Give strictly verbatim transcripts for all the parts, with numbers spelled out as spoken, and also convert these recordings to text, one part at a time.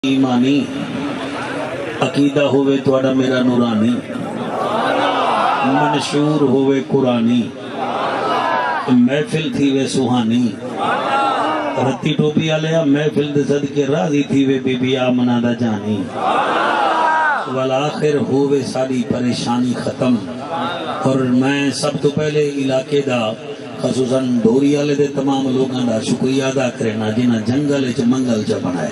ایمانی عقیدہ ہوئے توڑا میرا نورانی منشور ہوئے قرآنی محفل تھی وے سوہانی رتی ٹوپی آلیا محفل دے صدقے راضی تھی وے بی بی آمنہ دا جانی والآخر ہوئے ساری پریشانی ختم اور میں سب تو پہلے علاقے دا خصوصاً ڈوری آلے دے تمام لوگاں دا شکریہ ادا کرنا جنہ جنگل چ منگل چ بنائے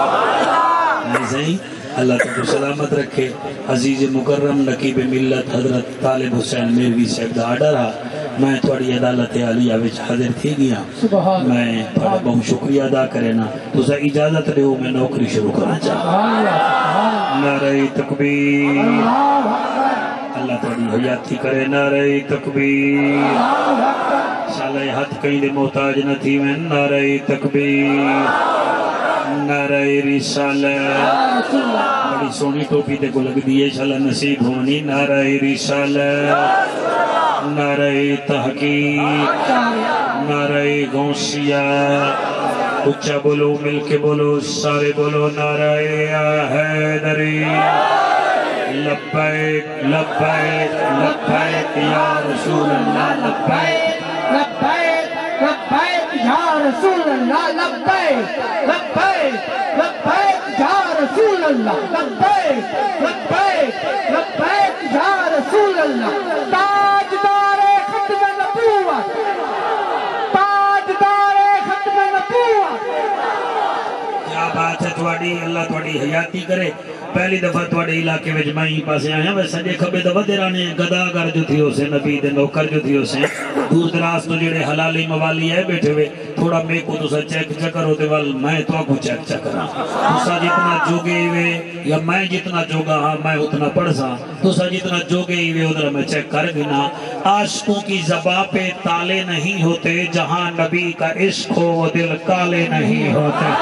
اللہ تک سلامت رکھے عزیز مکرم نقیب ملت حضرت طالب حسین میروی صاحب دا آڈر رہا میں تھوڑی عدالت عالیہ وچ حاضر تھی گیا میں تھوڑا بہت شکریہ ادا کرنا تو سا اجازت دے ہو میں نوکری شروع کرنا چاہا نعرہ تکبیر اللہ تھوڑی حیاتی کرے نعرہ تکبیر شالہ ہاتھ کہیں دے محتاج نہ تھی میں نعرہ تکبیر نعرہ رسالت بڑی سونی ٹوپی تے کو لگ دیئے شالہ نصیب ہونی نعرہ رسالت نعرہ تحقیق نعرہ غوثیہ اچھا بولو مل کے بولو سارے بولو نعرہ حیدری لبیک لبیک لبیک یا رسول اللہ لبیک لبیک لبیک یا رسول اللہ لبیک لبیک لبیک یا رسول اللہ لبیک لبیک لبیک یا رسول اللہ تاجدار ختم نبوت تاجدار ختم نبوت کیا بات ہے تھوڑی اللہ تھوڑی حیاتی کرے پہلی دفعہ تھوڑے علاقے میں جمعی پاسے آئے ہیں وہ سجے کھبے دفعہ دیرانے گداگر جو تھی اسے نبی دے نوکر جو تھی اسے دور دراز تو جڑے حلالی موالی ہے بیٹھے ہوئے تھوڑا میں کو تو سا چیک چکر ہوتے وال میں تو آپ کو چیک چکرا تو سا جتنا جوگے ہوئے یا میں جتنا جوگا ہاں میں اتنا پڑھ سا تو سا جتنا جوگے ہوئے ادھر میں چیک کر گنا عاشقوں کی زباں پہ تالے نہیں ہوتے جہاں نبی کا عشق ہو وہ دل کالے نہیں ہوتے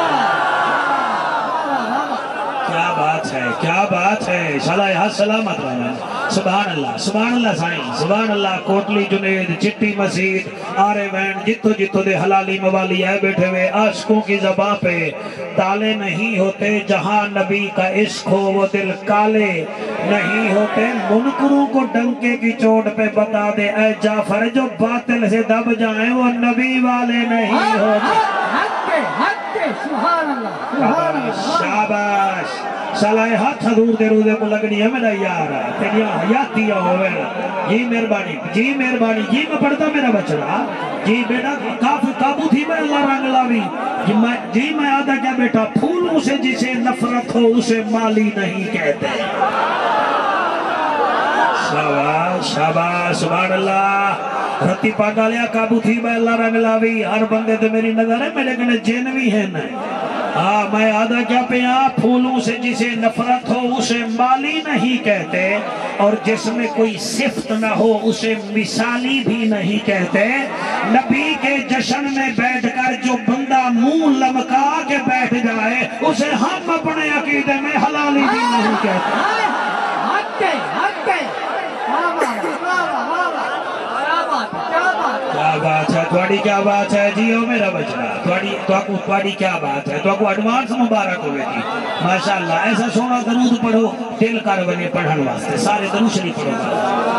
کیا بات ہے کیا بات ہے شالہ یہاں سلامت رہنا سبحان اللہ سبحان اللہ سائیں سبحان اللہ کوٹلی جنید چٹی مسید آرے وین جتو جتو دے حلالی موالی ہے بیٹھے ہوئے عاشقوں کی زباں پہ تالے نہیں ہوتے جہاں نبی کا عشق ہو وہ دل کالے نہیں ہوتے منکروں کو ڈنکے کی چوٹ پہ بتا دے اے جعفر جو باطل سے دب جائیں وہ نبی والے نہیں ہوتے حق کے حق کے سبحان اللہ سبحان اللہ شاباش سالائے ہاتھ حضور دے روزے کو لگنی ہے میرا یار تیریا حیاتی ہوئے جی مہربانی جی مہربانی جی میں پڑھتا میرا بچڑا جی بیٹا کافی قابو تھی میں اللہ رنگ لاوی جی میں آدھا کیا بیٹا پھولوں سے جسے نفرت ہو اسے مالی نہیں کہتے شاباش شاباش سبحان اللہ رتی پاگالیا قابو تھی میں اللہ رنگ لاوی ہر بندے تو میری نظر ہے میرے کنے جنوی ہے نا ہاں میں آدھا کیا پیا پھولوں سے جسے نفرت ہو اسے مالی نہیں کہتے اور جس میں کوئی صفت نہ ہو اسے مثالی بھی نہیں کہتے نبی کے جشن میں بیٹھ کر جو بندہ منہ لمکا کے بیٹھ جائے اسے ہم اپنے عقیدے میں حلالی بھی نہیں کہتے حق کے حق کے کیا بات ہے تھوڑی کیا بات ہے جیو میرا بچڑا تھوڑی تھوڑی کیا بات ہے تو کو ایڈوانس مبارک ہوئے تھی ماشاءاللہ ایسا سونا درود پڑھو دل کر بنے پڑھن واسطے سارے درود شریف پڑھو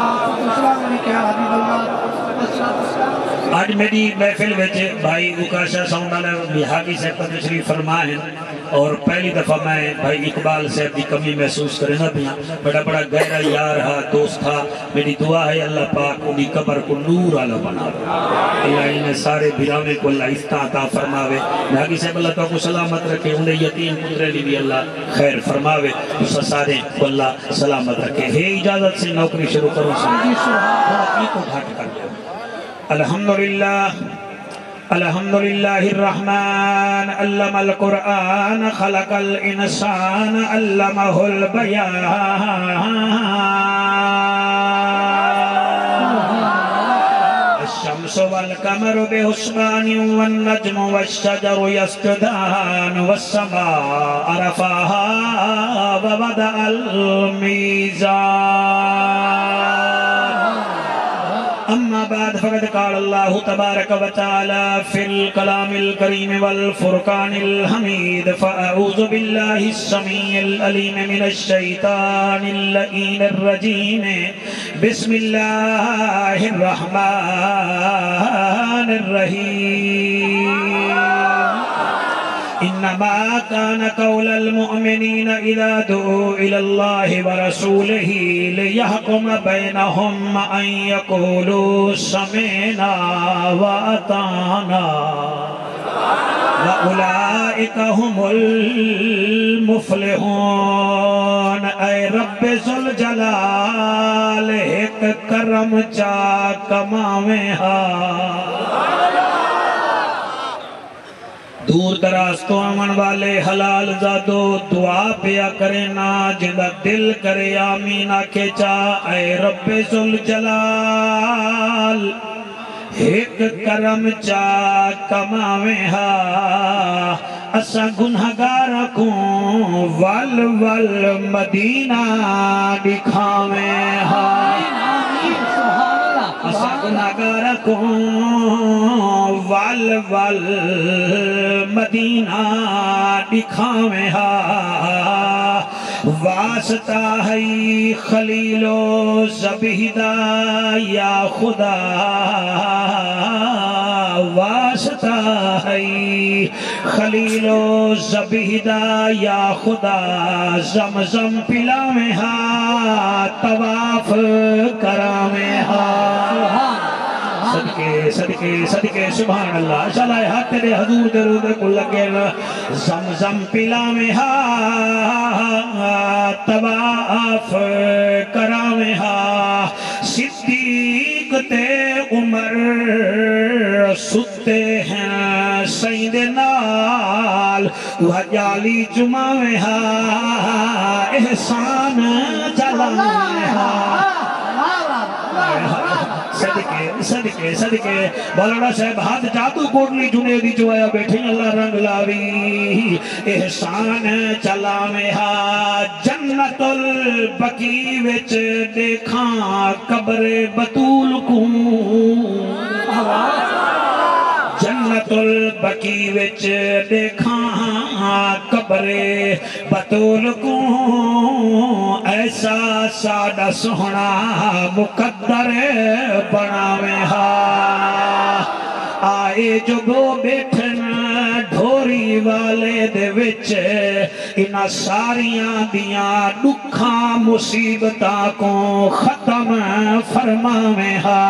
آج میری محفل وچ بھائی اکاشا سونالا بہاگی صاحب کا تشریف فرما ہے اور پہلی دفعہ میں بھائی اقبال صاحب کی کمی محسوس کرنا پیا بڑا بڑا گہرا یار ہا دوست تھا میری دعا ہے اللہ پاک انہی قبر کو نور آلہ بناوے اللہ انہیں سارے بھیراوے کو اللہ افتاح عطا فرماوے بھاگی صاحب اللہ تعالیٰ کو سلامت رکھے انہیں یتیم پترے لی بھی اللہ خیر فرماوے اس سارے کو اللہ سلامت رکھے ہے اجازت سے نوکری شروع کروں سامنے تھوڑا کی کو گھاٹ کر لیا الحمدللہ الحمدللہ الرحمن علم القرآن خلق الانسان علمہ البیان الشمس والقمر بحسبان والنجم والشجر يسجدان والسماء رفعها ووضع الميزان اما بعد فقد قال اللہ تبارک و تعالی فی الکلام الکریم والفرقان الحمید فاعوذ باللہ السمیع العلیم من الشیطان اللعین الرجیم بسم اللہ الرحمن الرحیم انما كان قول المؤمنين اذا دعوا الى الله ورسوله ليحكم بينهم ان يقولوا سمعنا واطعنا واولئك هم المفلحون اے رب ذوالجلال ایک کرم چا کماویں ہا دور دراز تو امن والے حلال زادو دعا پیا کرے نا جندہ دل کرے آمین آکے چا اے رب ذوالجلال ایک کرم چا کماویں ہا اسا گنہگار کوں ول ول مدینہ دکھاویں ہا اسا گنہگار کوں ول ول مدینہ دکھاویں ہا واسطہ ہے خلیل و زبیدہ یا خدا واسطہ ہے خلیل و زبیدہ یا خدا زمزم پلاویں ہا طواف کراویں ہا صدقے صدقے صدقے سبحان اللہ چلائے ہاتھ تیرے حضور درود کو لگے زمزم پلاویں ہا طواف کراویں ہا صدیق تے عمر ستے ہیں سید نال وحجالی جمعویں ہا احسان چلاویں ہا صدقے صدقے صدقے مولانا صاحب ہاتھ جادو کوٹلی جنے دی جو آیا بیٹھیں اللہ رنگ لاوی احسان چلاویں ہا جنت البقی وچ دیکھاں قبر بطول کوں جنت البقی وچ دیکھاں قبر بطول کوں ایسا سادہ سونا مقدر بناویں ہا آئے جو گو بیٹھن ڈھوری والے دے وچ انہا ساریاں دیاں دکھاں مصیبتاں کو ختم فرماویں ہا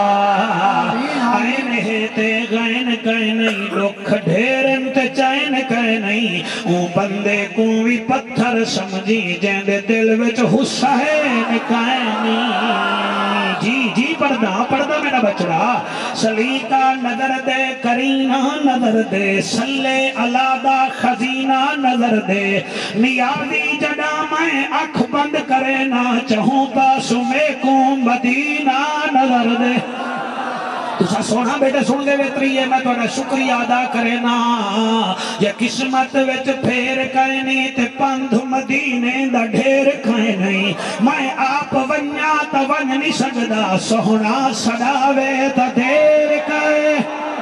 آئین ہے تے غین کہیں نہیں دکھ ڈھیرن تے چین کہیں نہیں اون بندے کو بھی پتھر سمجھی جین دے دل وچ حسین کہیں نہیں جی جی پردہ پردہ میرا بچڑا سلیقہ نظر دے کرینہ نظر دے سلے علادہ خزینہ نظر دے نیادی جڑا میں اکھ بند کرے نہ چہوں تا سمے کو مدینہ نظر دے تُسا سونا بیٹے سن دے ویتری ہے میں توڑا شکریہ ادا کرے نا یا قسمت ویچ پھیر کہیں نہیں تے پندھ مدینے دا ڈھیر کہیں نہیں میں آپ ونیا تا ون نہیں سکدا سونا سڑاوے تا دیر کہیں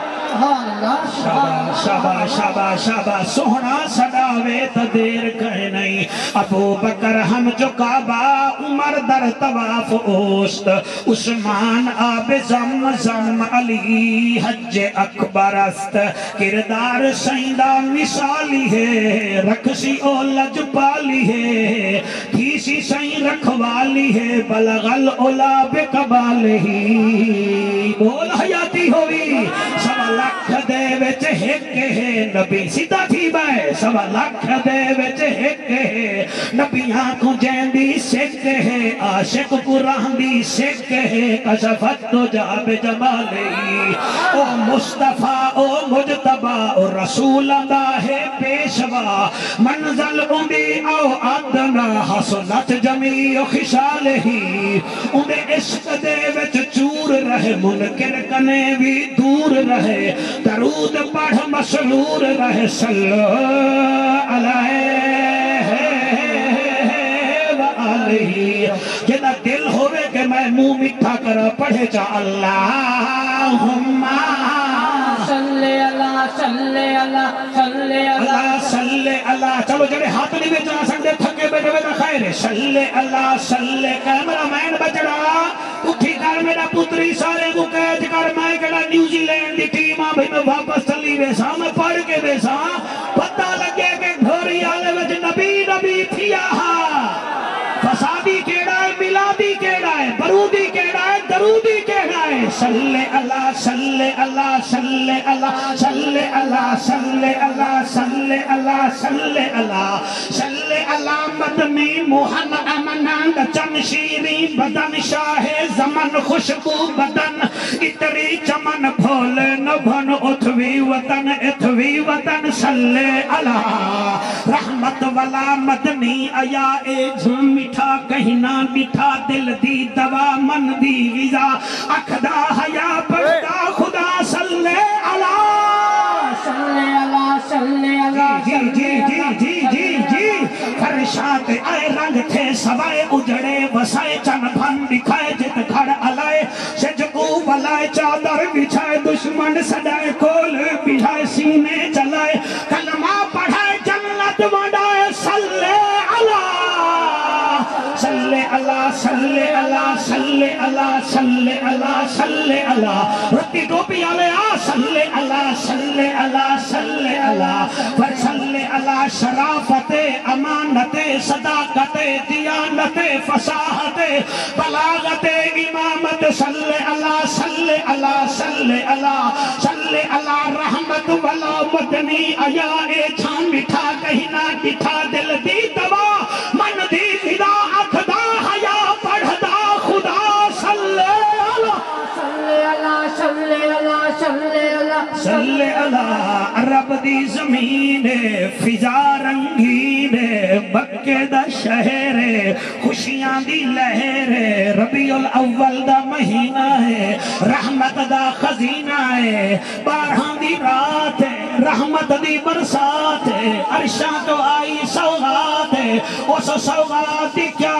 شابا شابا شابا شابا سونا سڑاوے تا دیر کہیں نہیں ابو بکر ہم جو کعبہ عمر در طواف اوست عثمان آب زم زم علی حج اکبر است کردار سیندہ مثالی ہے رکھسی اولج پالی ہے تھیسی سین رکھوالی ہے بلغل اولا بکبالہی بول حیاتی ہوئی سوا لکھ دے وچ ہک ہے نبی سیدھا تھی بائے سوا لکھ دے وچ ہک ہے نبیاں کو جیندی سکھ ہے عاشق قرآن دی سکھ ہے کشفت تو جاب جمالی او مصطفیٰ او مجتبہ او رسول اللہ ہے پیشوا منزل اندی او آدنا حسنت جمیع خشال ہی اندے عشق دے وچ چور رہے منکر کنے بھی دور رہے درود پڑھ مسرور رہے صلی علیہ وآلہ جنہ دل ہوئے کہ میں مومی میٹھا کر پڑھے چا اللہم صلی اللہ صلی اللہ صلی اللہ اللہ صلی اللہ چلو جڑے ہاتھ نہیں بیچنا سنڈے تھکے بیٹھے بیٹھے خیر ہے صلی اللہ صلی کیمرہ مین بچڑا اٹھی کر میرا پتری سارے کو قید کر میں کہڑا نیوزی لینڈ دی ٹیم آ بھئی میں واپس چلی بیسا میں پڑھ کے بیسا پتہ لگے کہ گھوری آلے وچ نبی نبی تھیا فسادی کیڑا ہے ملادی کیڑا ہے برودی کیڑا ہے درودی کیڑا ہے صلی اللہ صلی اللہ صلی اللہ صلی اللہ صلی اللہ صلی اللہ صلی اللہ صلی اللہ مدنی موہن امنان جمشیری بدن شاہ زمن خوشبو بدن اتری چمن بھول نبھن اتھوی وطن اتھوی وطن صلی اللہ رحمت والا مدنی آیا اے جھم میٹھا کہیں نہ میٹھا دل دی دوا من دی غذا اکھدا حیا پڑھدا خدا صلی اللہ صلی اللہ صلی اللہ جی جی جی جی جی جی فرشات آئے رنگ تھے سوائے اجڑے وسائے چن بھن دکھائے جت کھڑ علائے شجقو بلائے چادر بچھائے دشمن سڈائے کول بچھائے سینے چلائے کلمہ پڑھائے جنت وڈائے صلی اللہ صلی اللہ صلی اللہ صلی اللہ صلی اللہ صلی اللہ رتی ٹوپی آلے آ صلی اللہ صلی اللہ صلی اللہ پر صلی اللہ شرافت امانت صداقت دیانت فصاحت بلاغت امامت صلی اللہ صلی اللہ صلی اللہ صلی اللہ رحمت والا مدنی آیا اے چھان مٹھا کہیں نہ ڈٹھا دل دی دوا من دی غذا اکھدا حیا پڑھدا خدا صلی اللہ صلی اللہ صلی اللہ صلی اللہ صلی اللہ رب دی زمین فضا رنگین مکے دا شہر خوشیاں دی لہر ربیع الاول دا مہینہ ہے رحمت دا خزینہ ہے بارہاں دی رات ہے رحمت دی برسات ہے عرشاں تو آئی سوغات ہے اس سوغات دی کیا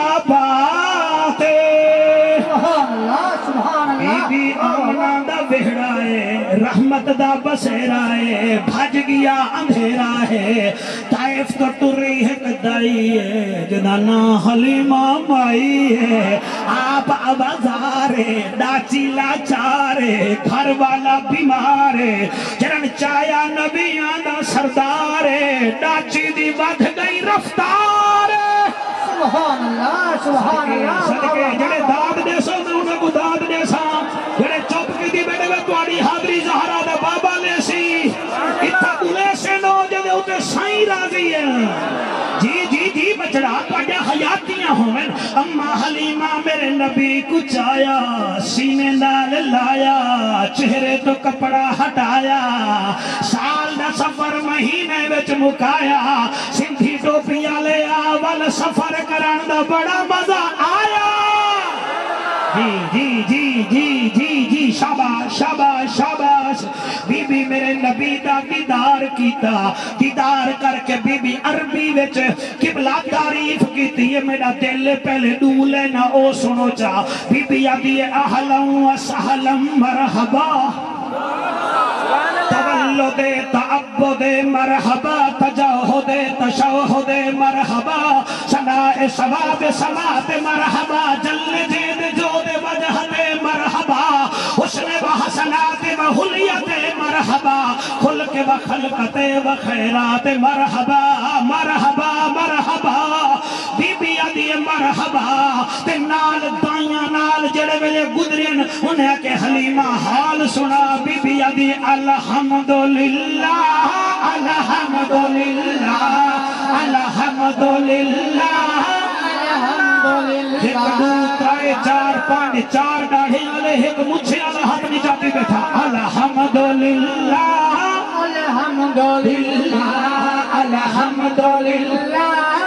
بات ہے سبحان اللہ سبحان اللہ بی بی آمنہ دا وہڑا ہے رحمت دا بسیرا ہے بھج گیا اندھیرا ہے طائف تو ٹری ہے کدائی ہے جنانا حلیمہ مائی ہے آپ آبازارے ڈاچی لاچارے گھر والا بیمارے جنن چایا نبیاں دا سردارے ڈاچی دی بدھ گئی رفتار سبحان اللہ سبحان اللہ صدقے جڑے داد دے سو میں انہوں کو داد دے سا جڑے چوپ کی دی بیٹے میں توڑی حاضری زہرہ دا بابا لے سی اتھا دلے سے نو جدے ہوتے سائیں راضی ہے جی جی جی بچڑا پڑھے حیاتیاں ہوئے اما حلیمہ میرے نبی کو چایا سینے نال لایا چہرے تو کپڑا ہٹایا سال دا سفر مہینے وچ مکایا سندھی ٹوپیاں لے آوال سفر کرن دا بڑا مزہ آیا جی جی جی جی جی جی شاباش شاباش شاباش بی بی میرے نبی دا دیدار کیتا دیدار کر کے بی بی عربی وچ قبلہ تعریف کیتی ہے میرا دل پہلے ڈولے نہ او سنو چا بی بی آدھی اہلم و سہلم مرحبا تولد تعبد مرحبا تجاہد تشہد مرحبا سناء ثواب صلات مرحبا جل جید جود وجہد مرحبا حسن و حسنات و حلیت مرحبا خلق و خلقت و خیرات مرحبا مرحبا مرحبا بی بی آدھی مرحبا تے نال دائیاں نال جڑے ویلے گدرین انہیں کہ حلیمہ حال سنا بی بی آدھی الحمدللہ الحمدللہ الحمدللہ ایک دو ترائے چار پانچ چار ڈاڑھے والے ایک مجھے والا ہاتھ نہیں جاتی بیٹھا الحمدللہ الحمدللہ الحمدللہ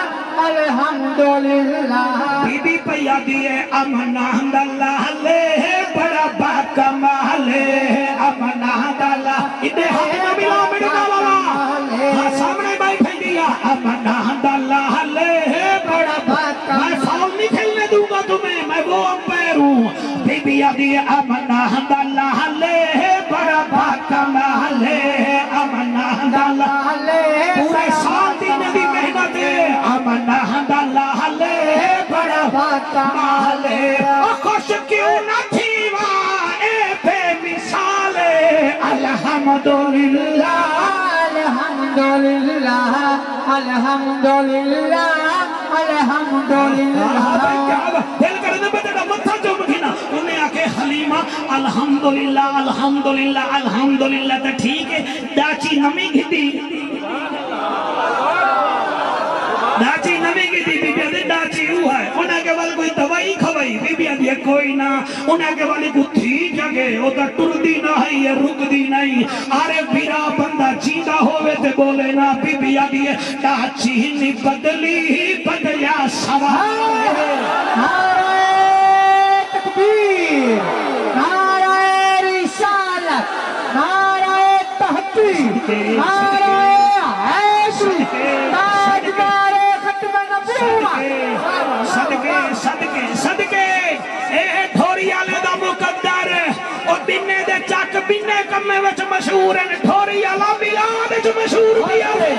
الحمدللہ بی بی پیا دیئے امنہ دلہ لے بڑا باکمال امنہ دلہ ادھے ہاتھ میں ملا مڈنا والا ہاں سامنے بائی پھیل دیا امنہ دلہ لے بڑا باکمال میں فاؤل نہیں کھلنے دوں گا تمہیں میں وہ امپیر ہوں بی بی آدھی امنا دلالے بڑا باکمالے امنا دلالے پورے سال دی نبی محنت امنا دلالے بڑا باکمالے خوش کیوں نہ تھی وہاں اے بے مثالے الحمدللہ الحمدللہ الحمدللہ الحمدللہ دل کرنے پہ تیرا متھا جو مکھینا انہیں آکے حلیمہ الحمدللہ الحمدللہ الحمدللہ تا ٹھیک ہے ڈاچی نمی گھتی ڈاچی نمی گھتی بی بی آدھے ڈاچی ہوا ہے انہیں کے والے کوئی دوائی کھوائی بی بی آدھے کوئی نہ انہیں کے والے کو تھی جگہ وہ تا ٹر دی نہ ہے یا رک دی نہیں آرے بیرا بندہ جیدہ ہوئے تے بولے نا بی بی آدھے ڈاچی نی بدلی بدیا سوار نعرہ تکبیر نعرہ رسالت نعرہ تحقیق نعرہ عیشی تاجدار ختم نبوت صدقے صدقے صدقے اے تھوڑی آلے دا مقدر اور بیننے دے چاک بیننے کمے وچ مشہور ہیں تھوڑی آلہ بلاد وچ مشہور بھی آلے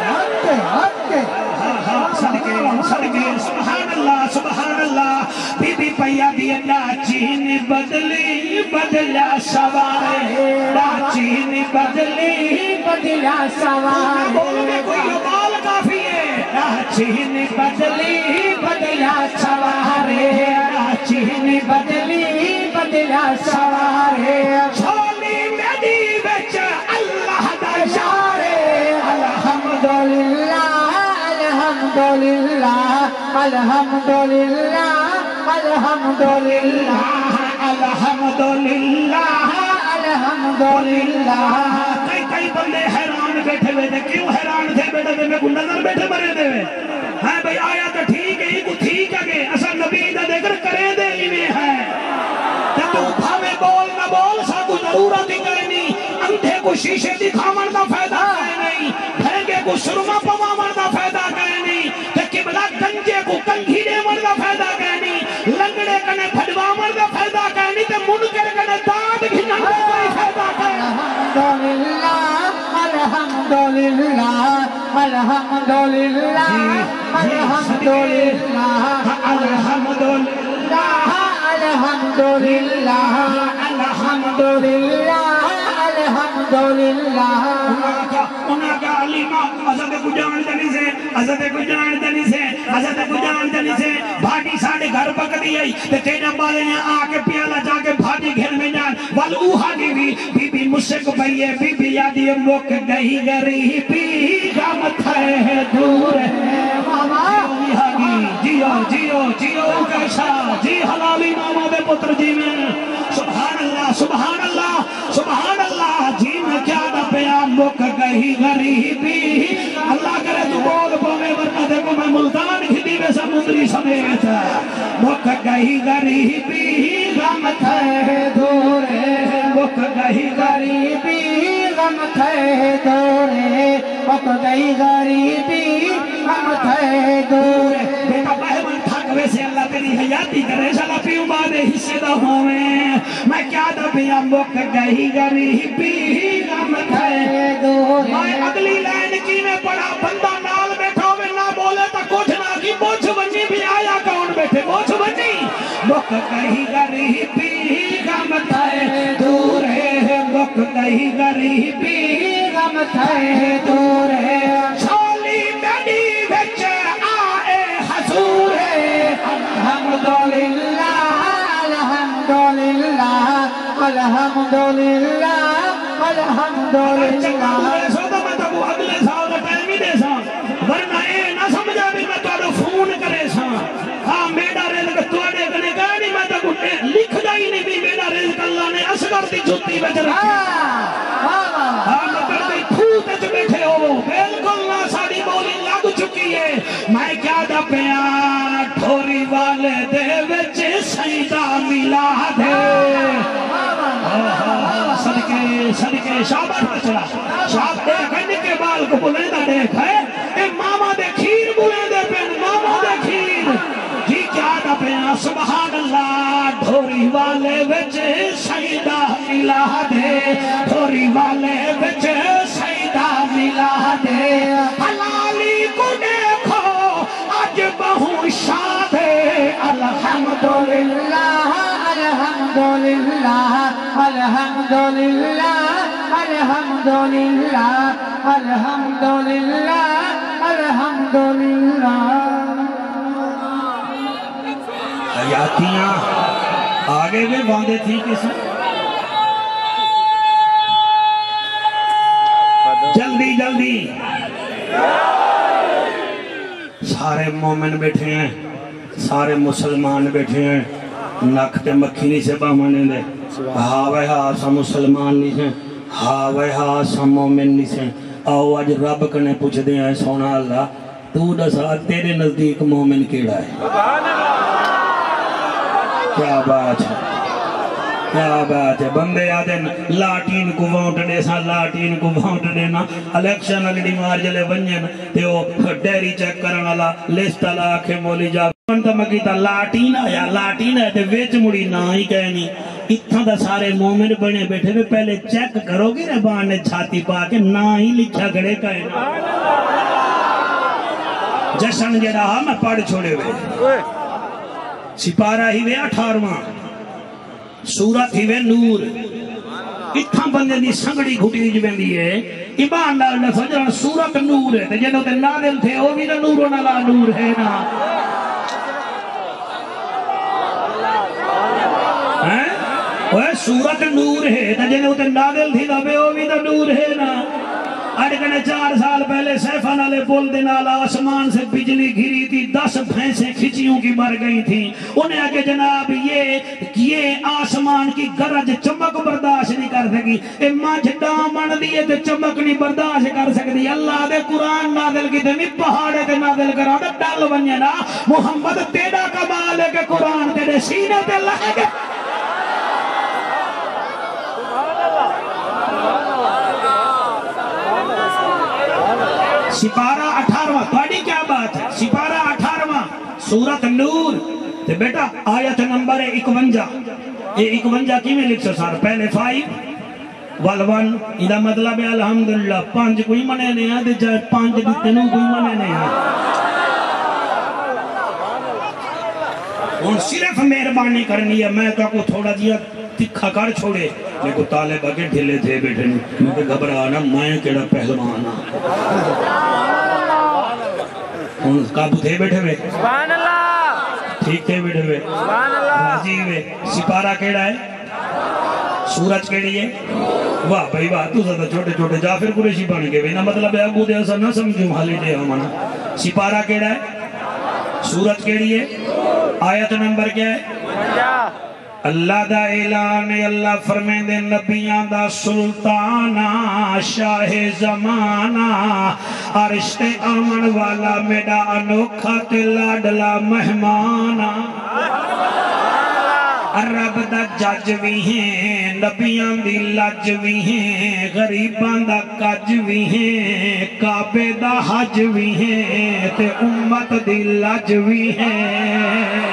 صدقے صدقے سبحان اللہ سبحان اللہ بی بی پیا دی ڈاچی بدلی بدلا سوارے ڈاچی بدلی بدلا سوارے بولنے کوئی بال کافی ہے ڈاچی بدلی بدلا سوارے ڈاچی بدلی بدلا سوارے چھولی میڈی بچ اللہ دا شارے الحمدللہ الحمدللہ الحمدللہ الحمدللہ الحمدللہ الحمدللہ کئی کئی بندے حیران بیٹھے ہوئے تھے کیوں حیران تھے بیٹھے تھے میں کو نظر بیٹھے مرے دے ہاں بھئی آیا تو ٹھیک ہے ہی کو ٹھیک ہے اصلا نبی دا دیکھر کرے دے ہی میں ہے تو بھاوے بول نہ بول سا کو ضرورت ہی کرے نہیں اندھے کو شیشے دکھا مردا فائدہ کرے نہیں بھرگے کو شرما پوا مردا فائدہ کرے نہیں کہ قبلہ گنجے کو کنگھیرے مردا فائدہ کرے نہیں لنگڑے کنے بھڑوا مردا فائدہ کرے نہیں تے منکر کنے داد گھنا کوئی فائدہ کرے الحمدللہ الحمدللہ الحمدللہ الحمدللہ الحمدللہ الحمدللہ الحمدللہ الحمدللہ انہاں کا علیمہ حضرت کو جان دنی سے حضرت کو جان دنی سے حضرت کو جان دنی سے بھاٹی ساڑھے گھر پکڑی آئی تے تیرے بالے نے آکے پیالا جا کے بھاٹی گھر میں جان والوہا دی بھی بی بی مجھ سے کو بھئیے بی بی یادی مک گئی گری بی غمت ہے دور ہے جیو جیو جیو کیسا جی حلالی نامہ بے پتر جی میں سبحان اللہ سبحان اللہ سبحان اللہ جی میں کیا دا پیام مک گئی غریبی اللہ کرے تو بول پوے ورنہ دیکھو میں ملتان کھتی میں سمندری سمیت مک گئی غریبی غمت ہے دور ہے مک گئی غریبی غمت ہے دور ہے مک گئی غریبی غمت ہے دور ہے بیٹا بہمن تھک ویسے اللہ تیری حیاتی کرے شلا پیوں بادے حصے دا ہوئے میں کیا دا پیا مک گئی غریبی غمت ہے دور میں اگلی لائن کی میں پڑا بندہ نال بیٹھا ہوئے نہ بولے تا کچھ نہ کی بوچھ بنی بھی آیا کون بیٹھے بوچھ بنی مک گئی غریبی غمت ہے دور ہے مک گئی غریبی غمت ہے دور ہے چھولی میڈی بچ آئے حضور ہے الحمدللہ الحمدللہ الحمدللہ الحمدللہ اگلے سال کا ٹائم ہی دے سا ورنہ اے نہ سمجھا بھی میں تو فون کرے سا ہاں میڈا رزق توڑے کنے گئے نہیں میں تو لکھ جائی نہیں بھی میڈا رزق اللہ نے اصغر دی جھوٹی بچ رکھی ہاں مگر دی پھوٹ جو بیٹھے ہو بالکل نہ ساری بولی لگ چکی ہے میں کیا دا پیان ٹھوری والے دے وچ سیدہ ملا دے صدقے صدقے شابت بچڑا شاب دیکھ ہے نکے بال کو بلیندہ دیکھ ہے اے ماما دے کھیر بلیندے پین ماما دے کھیر جی کیا دا پیان سبحان اللہ دھوری والے وچ سیدہ ملا دے دھوری والے وچ سیدہ ملا دے حلالی کو دیکھو آج بہو شاد الحمدللہ الحمدللہ الحمدللہ الحمدللہ الحمدللہ الحمدللہ حیاتیاں آگے بھی باندھے تھی کس جلدی جلدی سارے مومن بیٹھے ہیں سارے مسلمان بیٹھے ہیں نک تے مکھی نہیں سے باہمانے دے ہاں وے ہاں سا مسلمان نہیں سے ہاں وے ہاں سا مومن نہیں سے آؤ آج رب کنے پوچھ دے ہیں سونا اللہ تو دسا تیرے نزدیک مومن کیڑا ہے کیا بات ہے کیا بات ہے بندے آدھے لاٹین کو ووٹ دے سا لاٹین کو ووٹ دینا الیکشن اگلی مار جلے بنجن تے وہ ڈیری چیک کرن والا لسٹ والا آکھے مولی جا بندہ مگیتا لاٹین آیا لاٹین ہے تے ویچ مڑی نہ ہی کہنی اتنا دا سارے مومن بنے بیٹھے میں پہلے چیک کرو گی ربان نے چھاتی پا کے نہ ہی لکھا گھڑے کہنا جشن جے رہا میں پڑھ چھوڑے ہوئے سپارہ ہی وے اٹھارواں سورت ہی وے نور اتھا بندے دی سنگڑی گھٹی جو بندی ہے ایمان لال نے سجران سورت نور ہے جنہوں تے نادل تھے وہ بھی نا نور و نلا نور ہے نا وہ سورت نور ہے جنہوں تے نادل تھی وہ بھی نا نور ہے نا اڑکنے چار سال پہلے سیفہ نالے بول دے نالا آسمان سے بجلی گھری تھی دس بھینسیں کھچیوں کی مر گئی تھی انہیں آگے جناب یہ یہ آسمان کی گرج چمک برداشت نہیں کر سکی اے مجھ دامن دیئے تے چمک نہیں برداشت کر سکتی اللہ دے قرآن نازل کی تے میں پہاڑے تے نازل کرا دے ڈال بنیا نا محمد تیرا کمال ہے کہ قرآن تیرے سینے تے لگے گے سپارہ اٹھارواں توڑی کیا بات ہے سپارہ اٹھارواں سورت نور تے بیٹا آیت نمبر اکونجا یہ اکونجا کی میں لکھ سار پہلے فائیو والون ادھا مطلب ہے الحمدللہ پانچ کوئی منے نہیں ہے دے جائے پانچ دیتنوں کوئی منے نہیں ہے ان صرف مہربانی کرنی ہے میں تو کو تھوڑا جیا تکھا کر چھوڑے میں کو طالب آگے ڈھلے تھے بیٹھے میں کو گھبرانا میں کیڑا پہلوانا ان کابو تھے بیٹھے ہوئے سبحان اللہ ٹھیک تھے بیٹھے ہوئے سبحان اللہ راضی ہوئے سپارہ کیڑا ہے سورج کیڑی ہے واہ بھائی واہ تو زیادہ چھوٹے چھوٹے جعفر قریشی بن گئے نا مطلب ہے ابو دے ایسا نہ سمجھو حالی دے ہمانا سپارہ کیڑا ہے سورج کیڑی ہے آیت نمبر کیا ہے اللہ دا اعلان اللہ فرمین دے نبیان دا سلطانہ شاہ زمانہ عرش تے آمن والا میڈا انوکھا تے لاڈلا مہمانہ رب دا جج بھی ہیں نبیان دی لج بھی ہیں غریبان دا کج بھی ہیں کعبے دا حج بھی ہیں تے امت دی لج بھی ہیں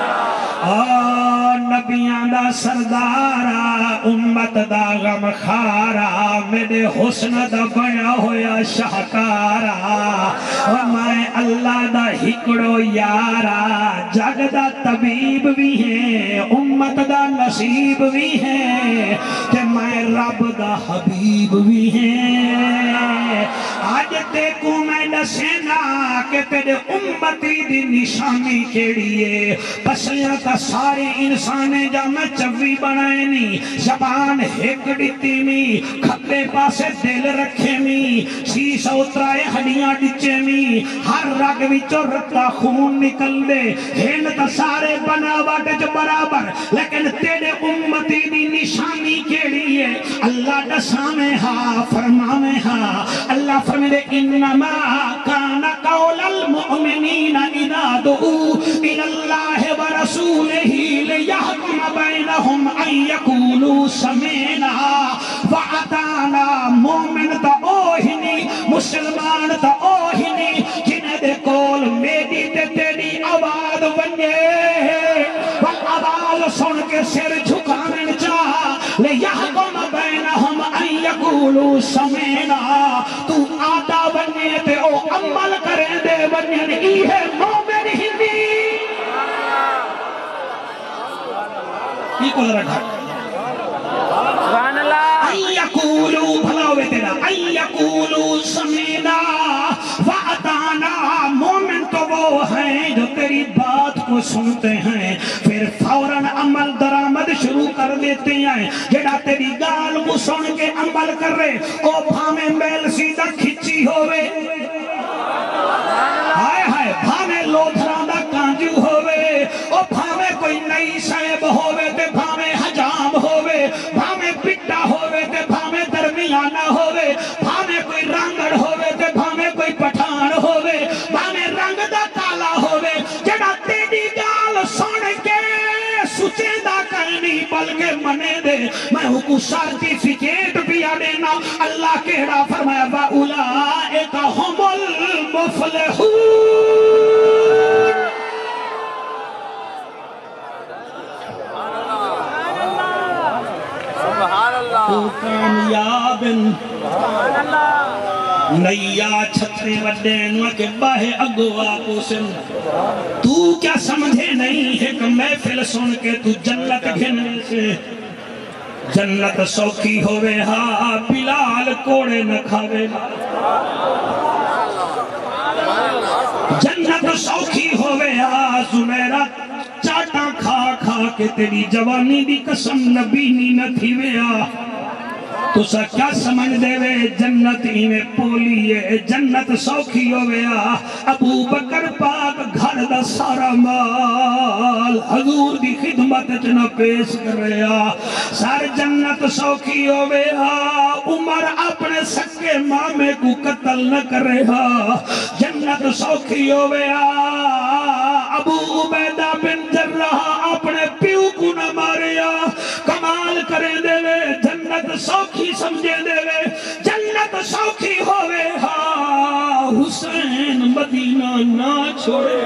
نبیان دا سردارا امت دا غم خارا میرے حسن دا بڑا ہویا شاہکارا میں اللہ دا ہکڑو یارا جگ دا طبیب بھی ہیں امت دا نصیب بھی ہیں کہ میں رب دا حبیب بھی ہیں آج دیکھوں میں نسینا کہ تیرے امتی دی نشانی کیڑیے پسیاں تا سارے انسانے جا میں چوی بنائے نی زبان ہیک ڈیتی می کھتے پاسے دل رکھے می سیسا اترائے ہڈیاں ڈچے می ہر رگ وچو رتا خون نکل دے ہین تا سارے بنا باٹے جو برابر لیکن تیرے امتی دی نشانی کیڑی ہے اللہ دسامے ہاں فرمامے ہاں اللہ فرمے دے انما کانا قول المؤمنین اذا دعو الاللہ ورسولہ لیحکم بینہم ان یکولو سمینا وعطانا مومن تا اوہنی مسلمان تا اوہنی جنہیں دے کول میری تے تیری آواز بنجے والآواز سن کے یہ مومن ہندی یہ کو ذرا گھر ایقولو بھلا ہوئے تیرا ایقولو سمینا وعدانا مومن تو وہ ہیں جو تیری بات کو سنتے ہیں پھر فوراً عمل درآمد شروع کر دیتے ہیں جڑا تیری گال کو سن کے عمل کر رہے او بھامے میل سیدھا کھچی ہوئے ہائے ہائے بھامے لوتھران دا کانجو ہوئے او بھامے کوئی نئی صاحب ہوئے تے بھامے حجام ہوئے بھامے پٹا ہوئے تے بھامے درمیانہ ہوئے بھامے کوئی رنگڑ ہوئے تے بھامے کوئی پٹھان ہوئے بھامے رنگ دا کالا ہوئے جڑا تیری گال سن کے سچے دا کرنی بلکہ منے دے میں کو سرٹیفکیٹ بھی دینا اللہ کہڑا فرمایا وَأُولَئِكَ هُمُ الْمُفْلِحُونَ تو کامیاب نیا چھترے وڈینوں کے باہے اگوا پوسن تو کیا سمجھے نہیں ہے کہ محفل سن کے تو جنت گھنے سے جنت سوکھی ہوئے ہاں بلال کوڑے نہ کھاوے جنت سوکھی ہوئے ہاں زمیرہ چاٹا کھا کھا کے تیری جوانی دی قسم نبینی نہ تھی ویا تو سا کیا سمجھ دے وے جنت ہی میں پولی ہے جنت سوکھی ہویا ابو بکر پاک گھر دا سارا مال حضور دی خدمت جنہ پیش کر رہا سار جنت سوکھی ہویا عمر اپنے سکے مامے کو قتل نہ کر رہا جنت سوکھی ہویا ابو عبیدہ بن جرہ اپنے پیو کو نہ ماریا کمال کرے دے وے جنت سوکھی سمجھے دے وے جنت سوکھی ہوئے ہاں حسین مدینہ نہ چھوڑے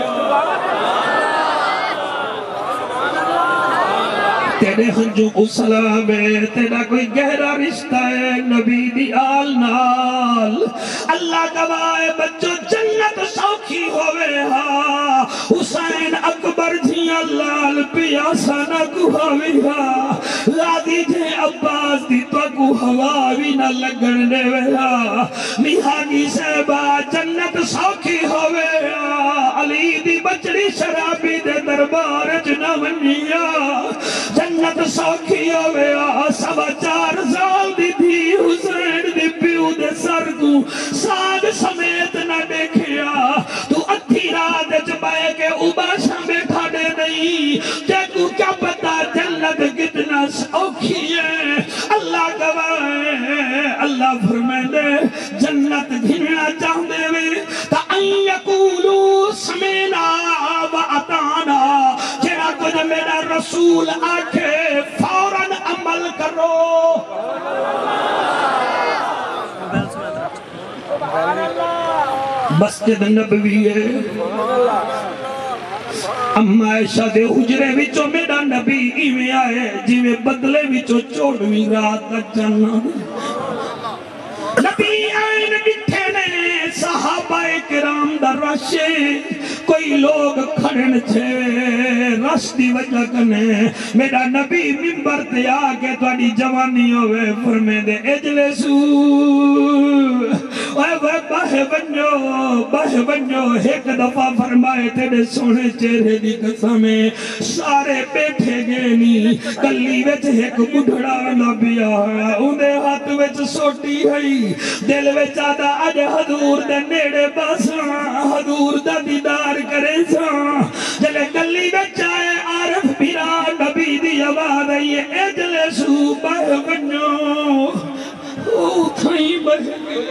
تیرے ہنجو کو سلام ہے تیرا کوئی گہرا رشتہ ہے نبی دی آل نال اللہ گواہ بچو جنت سوکھی ہوئے ہاں حسین اکبر جھیاں لال پیاسا نہ گوھاوی ہاں غازی جھے عباس دی تو گوھاوی نہ لگن دے ہاں میہاگی سیبا جنت سوکھی ہوئے ہاں علی دی بچڑی شرابی دے دربار جنہ ونیا جنت سوکھی ہویا سوا چار سال دی تھی حسین دی پیو دے سر کو ساگ سمیت نہ دیکھیا تو اتھی رات جبائے کے اوباشا بیٹھا دے نہیں تے کو کیا پتا جنت کتنا سوکھی ہے اللہ گواہ اللہ فرمائے دے جنت گھننا چاہتے ہوئے تا ان یقولو سمینا و اطانا جیڑا کچھ میرا رسول آکھے فوراً عمل کرو مسجد نبوی ہے اما عائشہ دے حجرے وچوں میرا نبی ایویں آئے جویں بدلے وچوں چوڑویں رات تک جانا نبی آئین ڈٹھے نے صحابہ کرام دا رشے کوئی لوگ کھڑن تھے رش دی وجہ کنے میرا نبی ممبر تے آگے توڑی جوانی ہوئے فرمے دے اجلسو اوہ وہ باہ بنجو باہ بنجو ایک دفعہ فرمائے تیرے سونے چہرے دی قسمیں سارے بیٹھے گئے نہیں کلی وچ ایک بڑھڑا نبی آیا اندے ہاتھ وچ سوٹی ہے دل وچ آدھا اج حضور دے نیڑے باساں حضور دا دیدار کرے ساں جلے گلی وچ آئے عارف بھیرا نبی دی آواز آئیے اجلسو باہ بنجو او تھائیں بہ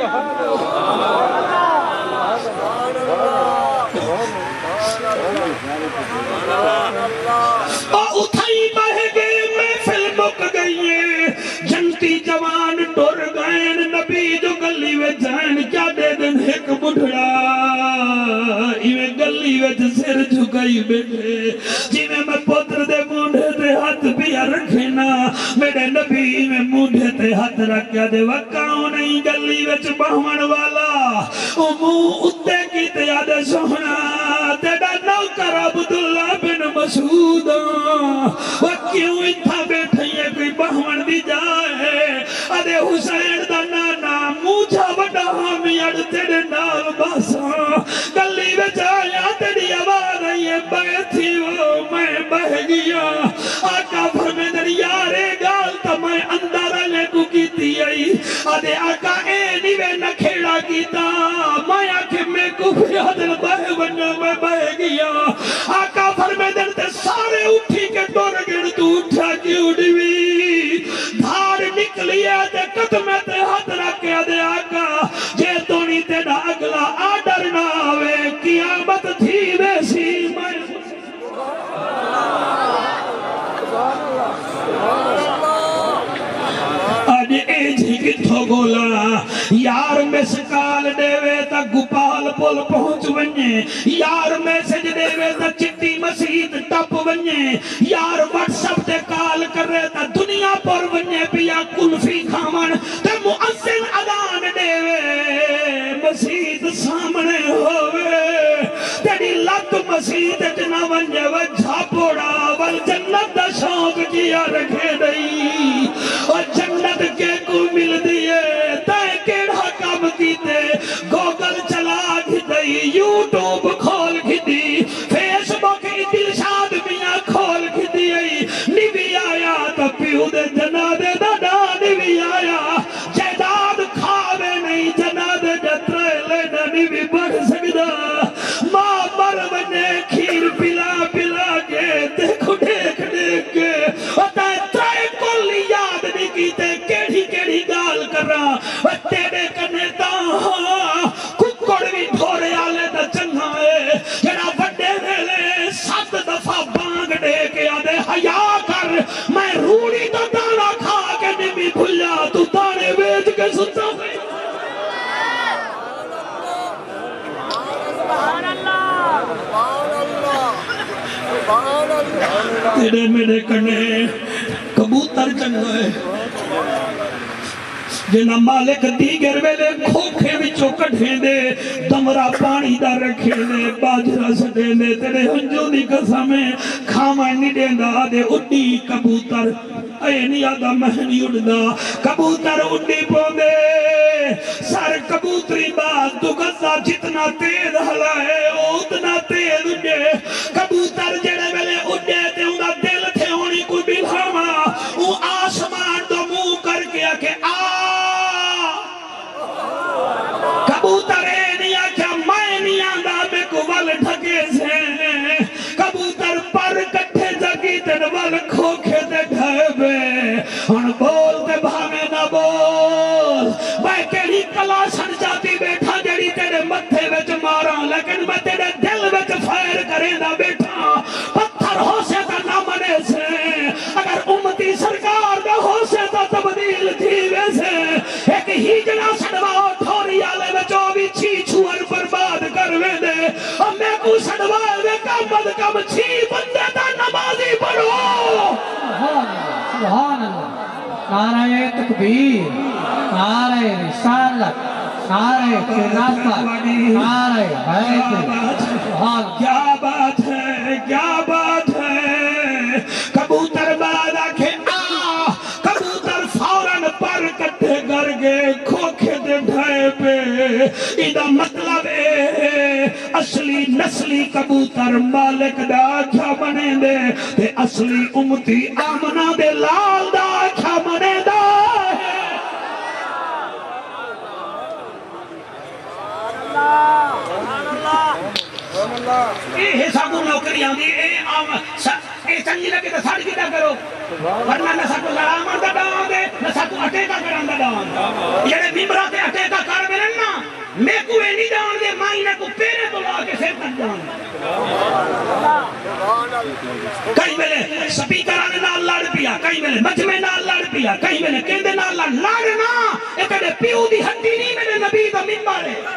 او تھائیں بہ گئے محفل مک گئی ہے جنتی جوان ٹور گئے نبی جو گلی وے جائن کیا دے دن ایک بڑھڑا ایویں گلی وے سر جھکائی بیٹھے جی میں میں پوتر دے مونڈے تے ہاتھ پیا رکھنا میرے نبی میں مونڈے تے ہاتھ رکھیا دے وکاؤں نہیں گلی وے بہمن والا امو اتے کی تیاد سونا تیڑا نوکر عبداللہ بن مسعود وہ کیوں اتھا بیٹھے یہ کوئی بہمن دی جائے ادھے حسین دا نانا موجھا بڑا ہمی اڑ تیڑے نال باسا گلی بچایا تیڑی آواز آئیے بے تھی وہ میں بہ گیا آقا فرمے در یارے گال تا میں اندارہ لے کو کیتی آئی آدھے آقا اے نیوے نہ کھیڑا کیتا میں آکے میں کو بھی حدل بہ بنو میں بہ گیا آقا فرمے در تے سارے اٹھی کے دور گڑ تو اٹھا کی اڑوی دھار نکلی ہے تے قدمے تے ہاتھ رکھے آدھے آقا جے تونی تے نا اگلا آڈر نہ آوے قیامت تھی ویسی میں آج ایج ہی کتھو گولا یار مسکال دے وے تا گپال پول پہنچ ونجے یار میسج دے وے تا چٹی مسید ٹپ ونجے یار واٹسپ تے کال کر رہے تا دنیا پر ونجے پیا کلفی کھامن تے مؤذن اذان دے وے مسید سامنے ہوئے تیری لت مسید جنا ونجے وجھا پوڑا ول جنت دا شوق جیا رکھے دئی اور جنت کے کو مل دیئے تائیں کیڑا کام کیتے گوگل چلا گھی دئی یوٹیوب کھول گھی دی فیس بک دلشاد میاں کھول گھی دی نیوی آیا تا پیو دے جنادے دادا نیوی آیا جیداد کھاوے نہیں جنادے جترے لینا نیوی بڑھ سکدا ماں مر بنے کھیر پلا پلا کے دیکھو دیکھ دیکھ کے اور تائیں ترائے کل یاد نہیں کیتے کیڑی کیڑی گال کر رہا اور تیرے کنے تاہاں ککڑ بھی دھورے آلے دا چنگا ہے جڑا بڑے ویلے سات دفعہ بانگ دے کے آدھے حیا کر میں روڑی تو دانا کھا کے نمی بھلیا تو دانے بیچ کے ستا ہے تیرے میرے کنے کبوتر چنگا ہے جنا مالک دیگر ویلے کھوکھے وچوں کٹھیں دے دمرا پانی دا رکھے دے باجرہ سٹے دے تیرے ہنجو دی قسمیں کھاما نہیں دے دا دے اڈی کبوتر اے نہیں آدھا مہنی اڑدا کبوتر اڈی پوندے سر کبوتری بات تو گزا جتنا تیز ہلا ہے اتنا تیز اڈے کبوتر جڑے ویلے اڈے تے انہا دل تھے ہونی کوئی بلہاما وہ آسمان تو منہ کر کے آکے آ کبوتر اے نہیں آکیا میں نہیں آندہ میں کو ول ڈھگے سے کبوتر پر کٹھے جگی تن ول کھوکھے دے ڈھائبے ان بول دے بھامے نہ بول میں کیڑی کلا سن جاتی بیٹھا جڑی تیرے متھے وچ مارا لیکن میں تیرے دل وچ فائر کریں دا بیٹھا پتھر ہو سے تا نہ منے سے اگر امتی سرکار دا ہو سے تا تبدیل تھی ویسے ایک ہی جنا سڑواؤ تھوڑی آلے وچو بھی چھی چھوار برباد کروے دے اور میں کو سڑواؤ وے کم بد کم چھی بندے تا نمازی پڑھو سبحان اللہ نعرہ تکبیر نعرہ رسالت نعرہ خلافت نعرہ حیدر سبحان کیا بات ہے کیا بات ہے کبوتر بعد آکھے آہ کبوتر فوراں پر کٹھے گر گئے کھوکھے دے ڈھائے پہ ایدہ مطلب اے اصلی نسلی کبوتر مالک دا کیا بنے دے تے اصلی امتی آمنہ دے لال دا کیا بنے دا اے حصہ کو نوکری آن دی اے آم اے چنگی لگے تو ساڑھ کی دا کرو ورنہ نہ ساکو لڑامن دا ڈاؤن دے نہ ساکو اٹے کا کران دا ڈاؤن یہ بیمرہ تے اٹے کا کار ملن نا میں کو اے نہیں ڈاؤن دے مائنہ کو پیرے تو لا کے پھر تک ڈاؤن کئی ملے سپیکر آنے نال لڑ پیا کئی ملے مجمع نال لڑ پیا کئی ملے کہندے نال لڑ لڑنا ایک دے پیو دی ہڈی نہیں میرے نبی دا منبر ہے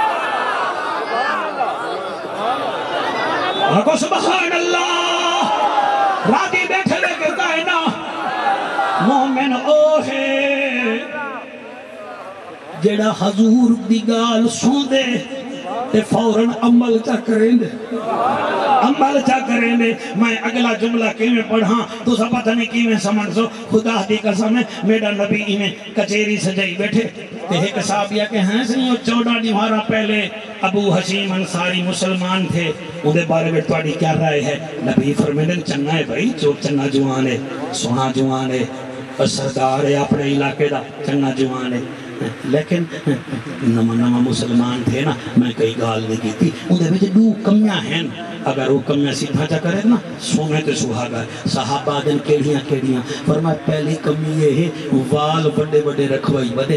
آگو سبحان اللہ راتی بیٹھے لے کے کائنا مومن او ہے جیڑا حضور دی گال سن دے تے فوراً عمل چا کریں دے عمل چا کریں دے میں اگلا جملہ کیویں پڑھاں تو سب پتہ نہیں کیویں سمجھ سو خدا دی قسم ہے میرا نبی میں کچیری سجائی بیٹھے تے ایک صحابیہ کے ہیں سی وہ چودہ دیوارہ پہلے ابو حشیم انصاری مسلمان تھے اندھے بارے میں توڑی کیا رائے ہے نبی فرمیدن چنگا ہے بھائی چوک چنگا جوان ہے سونا جوان ہے اور سردار ہے اپنے علاقے دا چنگا جوان ہے لیکن نما نما مسلمان تھے نا میں کئی گال نہیں کی تھی اندھے بیچے دو کمیاں ہیں اگر وہ کمیاں سیدھا چا کرے نا سونے تے سہاگا ہے صحابہ دن کیڑیاں کیڑیاں فرمائے پہلی کمی یہ ہے وال بڑے بڑے رکھوائی بدے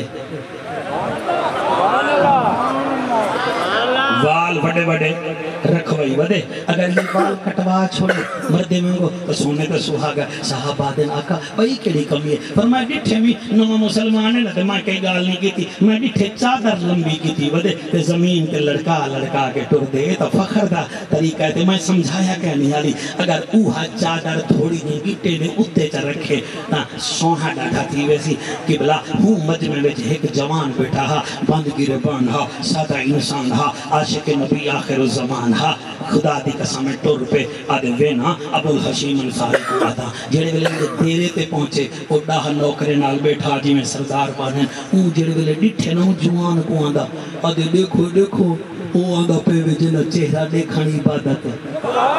وال بڑے بڑے رکھوائی بدے اگر یہ وال کٹوا چھوڑے مردے منگو تو سونے تو سہاگا صحابہ دن آقا بھئی کیڑی کمی ہے فرمائے ڈٹھے میں نما مسلمان ہے نا تو میں کئی گال نہیں کی تھی میں ڈٹھے چادر لمبی کی تھی بدے تے زمین کے لڑکا لڑکا کے ٹر دے تو فخر دا طریقہ ہے میں سمجھایا کہنی آلی اگر اوہا چادر تھوڑی نہیں گٹے نے اتے چا رکھے نا سوہا ڈاٹا تھی ویسی قبلہ ہوں مجمع میں ایک جوان بیٹھا ہا بند گرے بان ہا سادہ انسان ہا عاشق نبی آخر الزمان ہا خدا دی قسم ٹور پہ آدھے وینا ابو الحشیم انصاری کو آتا جیڑے ویلے دیرے تے پہنچے وہ ڈاہ نوکرے نال بیٹھا جی میں سردار بانے اون جیڑے ویلے ڈٹھے نا جوان کو آدھا آدھے دیکھو دیکھو وہ آدھا پہ ویجنہ چہرہ دیکھانی عبادت ہے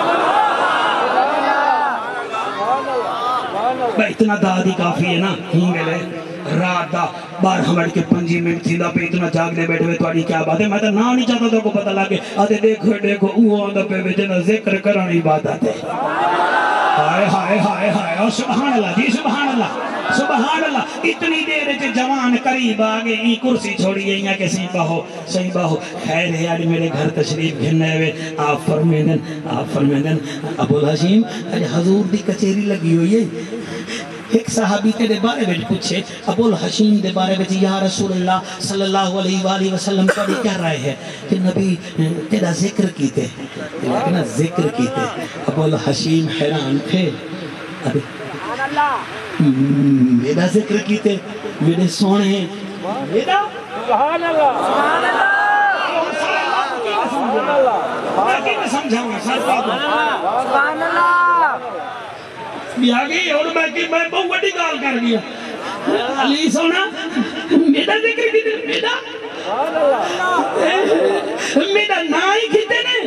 بھائی اتنا دادی کافی ہے نا ہوں گلے رات دا بار ہمارے کے پنجی منٹ تھی دا پہ اتنا جاگنے بیٹھے ہوئے توڑی کیا بات ہے میں تو نہ نہیں چاہتا تو کو پتہ لگے آدھے دیکھو دیکھو اوہ آدھا پہ ویجنہ ذکر کرانی عبادت ہے ہائے ہائے ہائے ہائے سبحان اللہ جی سبحان اللہ سبحان اللہ اتنی دیر چے جوان قریب آگے ای کرسی چھوڑی ہے کہ صحیح باہو صحیح باہو خیر ہے یاری میرے گھر تشریف گھننے ہوئے آپ فرمیدن آپ فرمیدن ابو الحشیم حضور دی کچیری لگی ہوئی ہے ایک صحابی تیرے بارے میں پوچھے ابو الحشیم دے بارے میں یا رسول اللہ صلی اللہ علیہ وآلہ وسلم کا بھی کیا رائے ہے کہ نبی تیرا ذکر کیتے لیکن ذکر کیتے ابو الحشیم حیران تھے میرا ذکر کیتے میرے سونے میرا سبحان اللہ سبحان اللہ میں کی میں سمجھاؤں گا سبحان اللہ بھی آگئی اور میں کی میں بہت بڑی گال کر گیا علی سونا میرا ذکر کیتے میرا میرا نائی کیتے نے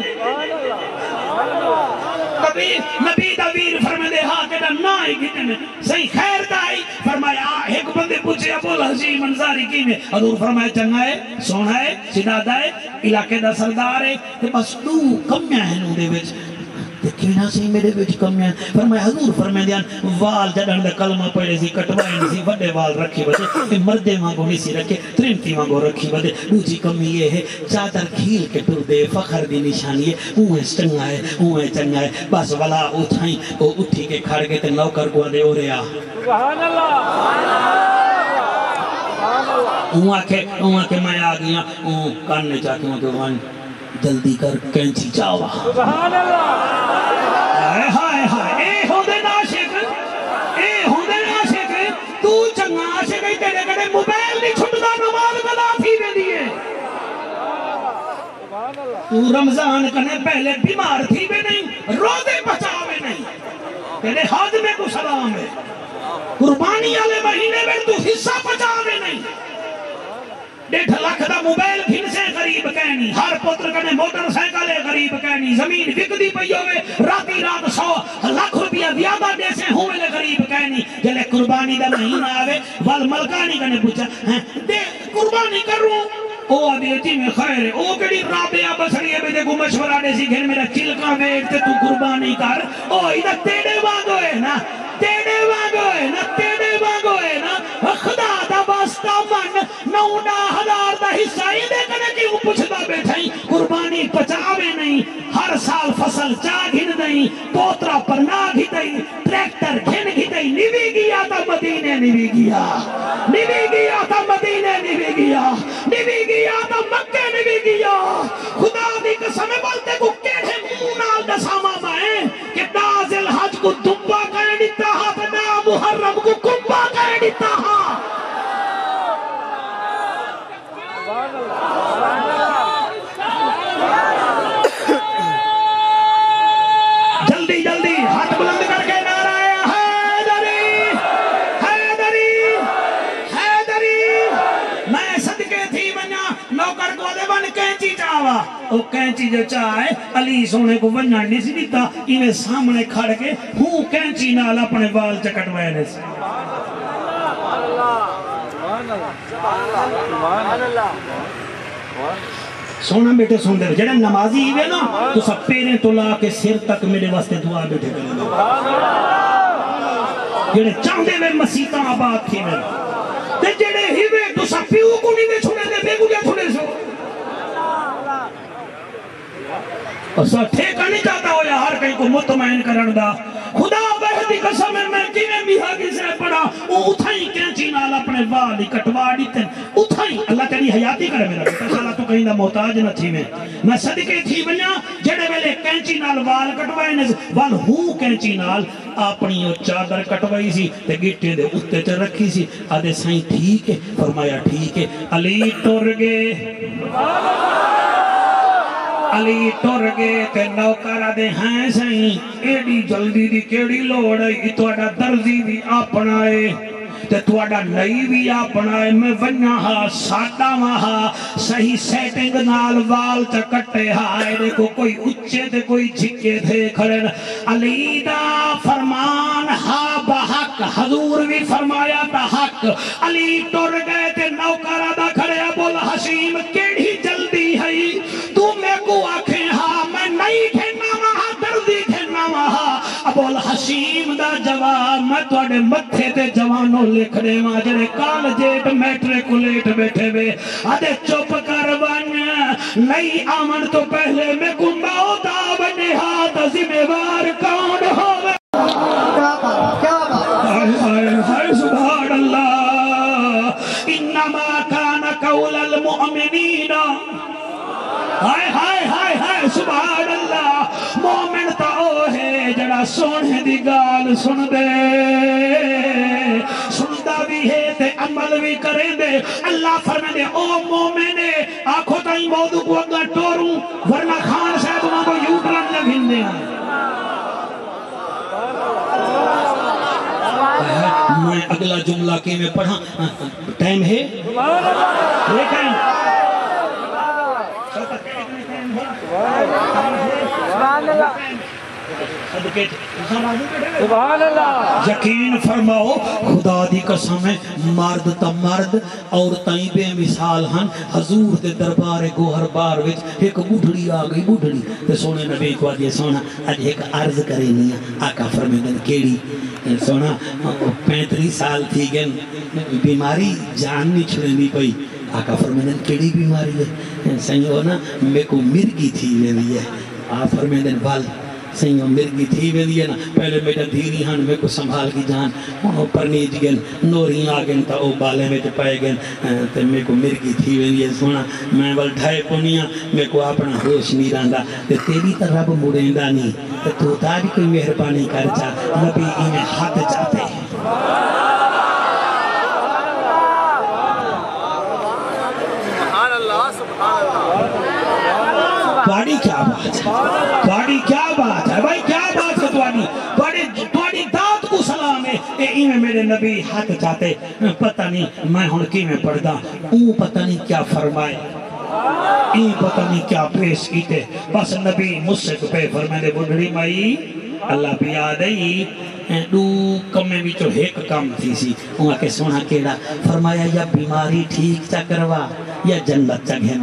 کبھی نبی دا ویر فرمائے دے ہاں تیرا نائی کیتے نے صحیح خیر دائی فرمایا ایک بندے پوچھے ابو الحشیم انصاری کی میں حضور فرمائے چنگا ہے سونا ہے سدادہ ہے علاقے دا سردار ہے تے بس دو کمیاں ہیں نو دے وچ کینا سی میرے بیٹھ کمیاں فرمایا حضور فرمائے دیان وال جڑن دے کلمہ پڑھے سی کٹوائی نہیں سی وڈے وال رکھی بدے مردے مانگو نہیں سی رکھے ترمتی مانگو رکھی بدے دوسری کمی یہ ہے چادر کھیل کے ٹر دے فخر دی نشانی ہے اوہ چنگا ہے اوہ چنگا ہے بس والا اٹھائیں وہ اٹھی کے کھڑ گئے تے نوکر کو دے ہو رہا سبحان اللہ اوہ آکے اوہ آکے میں آگیا اوہ کاننے چاہتے ہوں کہ وہاں جلدی کر کینچی چاوا سبحان اللہ ہائے ہائے ہائے اے ہوندے ناشق اے ہوندے ناشق تو چنگا عاشق ہے تیرے کڑے موبائل نہیں چھٹدا نماز گلا تھی ویندی ہے تو رمضان کنے پہلے بیمار تھی بھی نہیں روزے بچاوے نہیں تیرے حج میں کو سلام ہے قربانی والے مہینے میں تو حصہ بچاوے نہیں ڈیڑھ لاکھ دا موبائل گھن سے غریب کہنی ہر پتر کنے موٹر سائیکلے غریب کہنی زمین وکدی پئی ہوئے راتی رات سو لاکھ روپیہ زیادہ دے سے ہوئے لے غریب کہنی جلے قربانی دا مہینہ آوے وال ملکانی کنے پوچھا دے قربانی کروں او آدھے جی میں خیر ہے او کڑی رابعہ بسریے میں دے کو مشورہ دے سی گھر میرا چلکا ویٹ تے تو قربانی کر او ادھا تیڑے وانگو ہے نا تیڑے وانگو ہے نا تیڑے وانگو ہے نا خدا دا واسطہ من نونا ہزار دا حصہ ہی دے کنے کیوں پوچھتا بیٹھائیں قربانی پچاوے نہیں ہر سال فصل چاہ گھن دیں پوترا پر نہ گھتیں ٹریکٹر گھن گھتیں نیوی گیا تا مدینے نیوی گیا نیوی گیا تا مدینے نیوی گیا نیوی گیا تا مکہ نیوی گیا خدا دی قسم بولتے کو کیڑے مونال دساما مائیں کہ نازل حج کو دنبا کہے دیتا ہا بنا محرم کو کنبا کہے دیتا ہا او کینچی جو چاہے علی سونے کو ونجا نہیں سی دیتا انہیں سامنے کھڑ کے ہوں کینچی نال اپنے وال چکٹوائے نے سی سونا بیٹے سن دے جڑے نمازی ہوئے نا تو سب پیریں تو لا کے سر تک میرے واسطے دعا بیٹھے کریں جڑے چاندے میں مسیطہ آباد تھی میں تے جڑے ہوئے تو سب پیو کو نہیں میں چھوڑے دے بے گجے چھوڑے سو اور سب ٹھیکہ نہیں چاہتا ہو یا ہر کہیں کو مطمئن کرن دا خدا بہتی قسم ہے میں جنہیں بھی حقی سے پڑھا وہ اتھائی کینچی نال اپنے والی کٹوا دیتے اتھائی اللہ تیری حیاتی کرے میرا بیٹا سالہ تو کہیں دا محتاج نہ تھی میں میں صدقے تھی بنیا جڑے ویلے کینچی نال وال کٹوائے نے وال ہوں کینچی نال اپنی وہ چادر کٹوائی سی تے گٹے دے اتے تے رکھی سی آدھے سائیں ٹھیک ہے فرمایا ٹھیک ہے علی ٹر گئے علی ٹر گئے تے نوکرہ دے ہیں سائیں ایڈی جلدی دی کیڑی لوڑ ہے توڑا درزی بھی اپنائے تے توڑا نئی بھی اپنائے میں ونیا ہاں ساٹا وہاں صحیح سیٹنگ نال وال چکٹے ہائے دیکھو کوئی اچھے تے کوئی جھکے تھے کھڑن علی دا فرمان ہاں بحق حضور بھی فرمایا تا حق علی ٹر گئے تے نوکرہ دا کھڑے بول حشیم کیڑی جلدی ہے تو میں کو آکھیں ہاں میں نہیں کھینا وہاں دردی کھینا وہاں ابول حشیم دا جواب میں توڑے متھے تے جوانوں لکھ دے ماں جڑے کال جیٹ میٹریکولیٹ بیٹھے بے آدھے چپ کر بن نہیں آمن تو پہلے میں کنباؤ دا بنے ہاتھ ذمہ کون ہوئے ہائے سبحان اللہ انما کان قول المؤمنین ہائے ہائے ہائے ہائے سبحان اللہ مومن تا او ہے جڑا سونے دی گال سن دے سندا بھی ہے تے عمل بھی کریں دے اللہ فرمائے دے او مومنے آنکھوں تائیں موضوع کو اگر ٹوروں ورنہ خان صاحب وہاں کو یوٹرن لگن دے میں اگلا جملہ کے میں پڑھا ٹائم ہے لیکن یقین فرماؤ خدا دی قسم ہے مرد تا مرد اور تائیں بے مثال ہن حضور دے دربار گوہر بار وچ ایک بوڑھڑی آ گئی بوڑھڑی تے سونے نبی کو آدھے سونا آج ایک عرض کرے نہیں آقا فرمیدن کیڑی سونا پینتری سال تھی گن بیماری جان نہیں چھڑے نہیں کوئی آقا فرمیدن کیڑی بیماری ہے سنگو نا میں کو مرگی تھی ویلی ہے آپ فرمیدن بال سنگو مرگی تھی ویلی ہے نا پہلے میٹا دھیری ہن میں کو سنبھال کی جان انہوں پر نیج گن نوری آگن تا او بالے میں تے پائے گن تے میں کو مرگی تھی ویلی ہے سونا میں بل ڈھائے پونیا میں کو اپنا ہوش نہیں رہندا تے تیری تا رب مڑیندہ نہیں تے تو تاری کوئی مہربانی کر چا نبی انہیں ہاتھ چاہتے ہیں توڑی کیا بات ہے توڑی کیا بات ہے بھائی کیا بات ہے توڑی توڑی توڑی داد کو سلام ہے اے انہیں میرے نبی ہاتھ چاہتے پتہ نہیں میں ہنکی میں پڑھدا اون پتہ نہیں کیا فرمائے این پتہ نہیں کیا پیش کیتے بس نبی مجھ سے پہ فرمائے دے بڑھڑی مائی اللہ بھی آدھائی دو کم میں بھی جو ایک کام تھی سی وہاں کے سونا کیڑا فرمایا یا بیماری ٹھیک چا کروا یا جنت چا گھن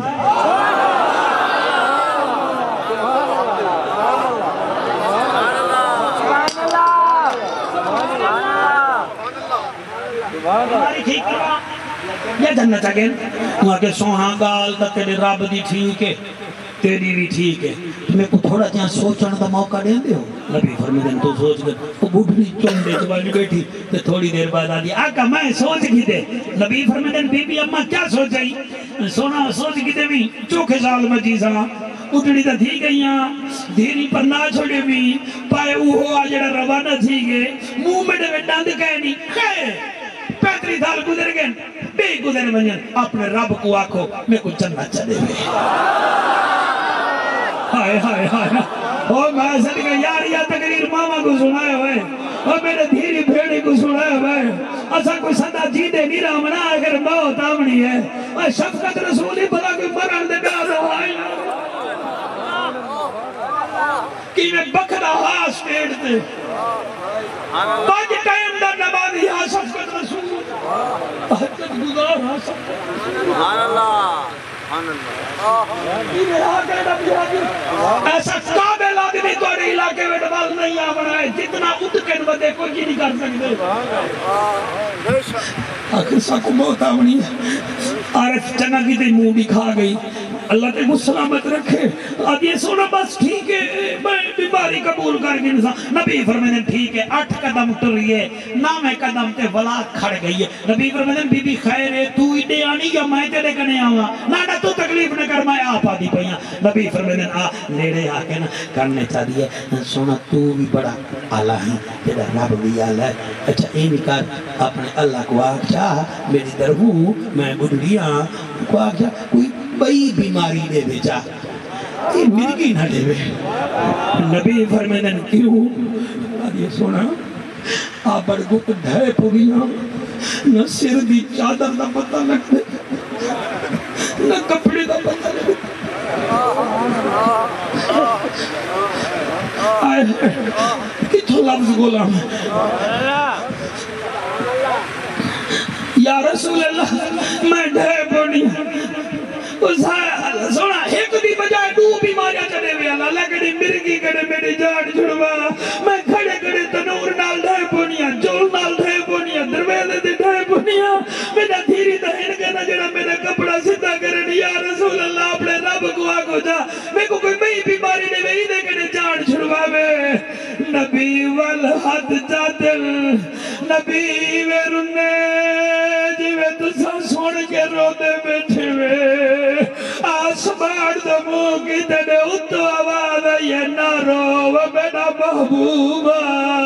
بیماری ٹھیک کروا یا جنت چا گھن وہاں کے سونا گال تا تیرے رب دی ٹھیک ہے تیری بھی ٹھیک ہے تمہیں کو تھوڑا جہاں سوچن دا موقع دیں دے ہو نبی فرمیدن تو سوچ گئے وہ بڑھنی چوندے جوانی بیٹھی تو تھوڑی دیر بعد آدھی آقا میں سوچ گی دے نبی فرمیدن بی بی اممہ کیا سوچ جائی سونا سوچ گی دے بھی چوکے سال مجیزہ اٹھڑی تا تھی گئیاں دھیری پر نہ چھوڑے بھی پائے اوہو آجڑا روانہ تھی گئے موں میں دے ڈاند کہے نہیں کہے پینتری سال گزر گئے بے گزر بنین اپنے رب کو آکھو میں کو جنت چلے ہوئے ہائے ہائے ہائے اور میں سن کہ یار یا تقریر ماما کو سنائے ہوئے اور میرے دھیری بھیڑی کو سنائے ہوئے اسا کوئی صدا جیدے نہیں رامنا اگر موت آمنی ہے اور شفقت رسولی بلا کوئی مران دے گا رہا ہے جی میں بکھدا ہاں سٹیٹ دے پانچ ٹائم دا نمازی ہاں شفقت رسول تحجد گزار ہاں شفقت سبحان اللہ سبحان اللہ ایسا قابل آدمی توڑی علاقے میں ڈبال نہیں آمنا ہے جتنا اتکن بدے کوئی نہیں کر سکتے آخر سا کو موت آمنی ہے عارف چنہ کی تے منہ بھی کھا گئی اللہ تے کو سلامت رکھے اب یہ سونا بس ٹھیک ہے میں بیماری قبول کر گئی انسان نبی فرمائے ٹھیک ہے آٹھ قدم ٹر رہی ہے نام قدم تے ولا کھڑ گئی ہے نبی فرمائے بی بی خیر ہے تو اڈے آنی یا میں تیرے کنے آواں نانا تو تکلیف نہ کر میں آپ آدھی پہیاں نبی فرمائے آ نیڑے آ کے نا کرنے چاہ دیئے سونا تو بھی بڑا آلہ ہے تیرا رب بھی آلہ ہے اچھا این کر اپنے اللہ کو آگ چاہ میری درہو میں گھڑیاں کو آگ چاہ کوئی بئی بیماری دے بیچا یہ مرگی نہ دے بے نبی فرمیدن کیوں یہ سونا آپ بڑھگو کو دھائے پوگیاں نہ سر دی چادر دا پتہ لگ دے نہ کپڑے دا پتہ لگ دے آئے کتھو لفظ غلام یا رسول اللہ میں دھائے پوگی سونا ایک دی بجائے دو بیماریاں چلے ہوئے اللہ لگڑی مرگی کڑے میری جان چھڑوا میں کھڑے کھڑے تنور نال ڈھائے پونیاں جول نال ڈھائے پونیاں درویزے دے ڈھائے پونیاں میرا دھیری دہن کے نہ جڑا میرا کپڑا سدھا کرنی یا رسول اللہ اپنے رب کو آگو جا میں کو کوئی مئی بیماری نے وہی دے کڑے جان چھڑوا میں نبی والحد جادل نبی ویرنے جیوے تسا سوڑ کے رو دے بیٹھے وے آسمان دمو کی تڑے اتو آواز یہ نہ رو میرا محبوبہ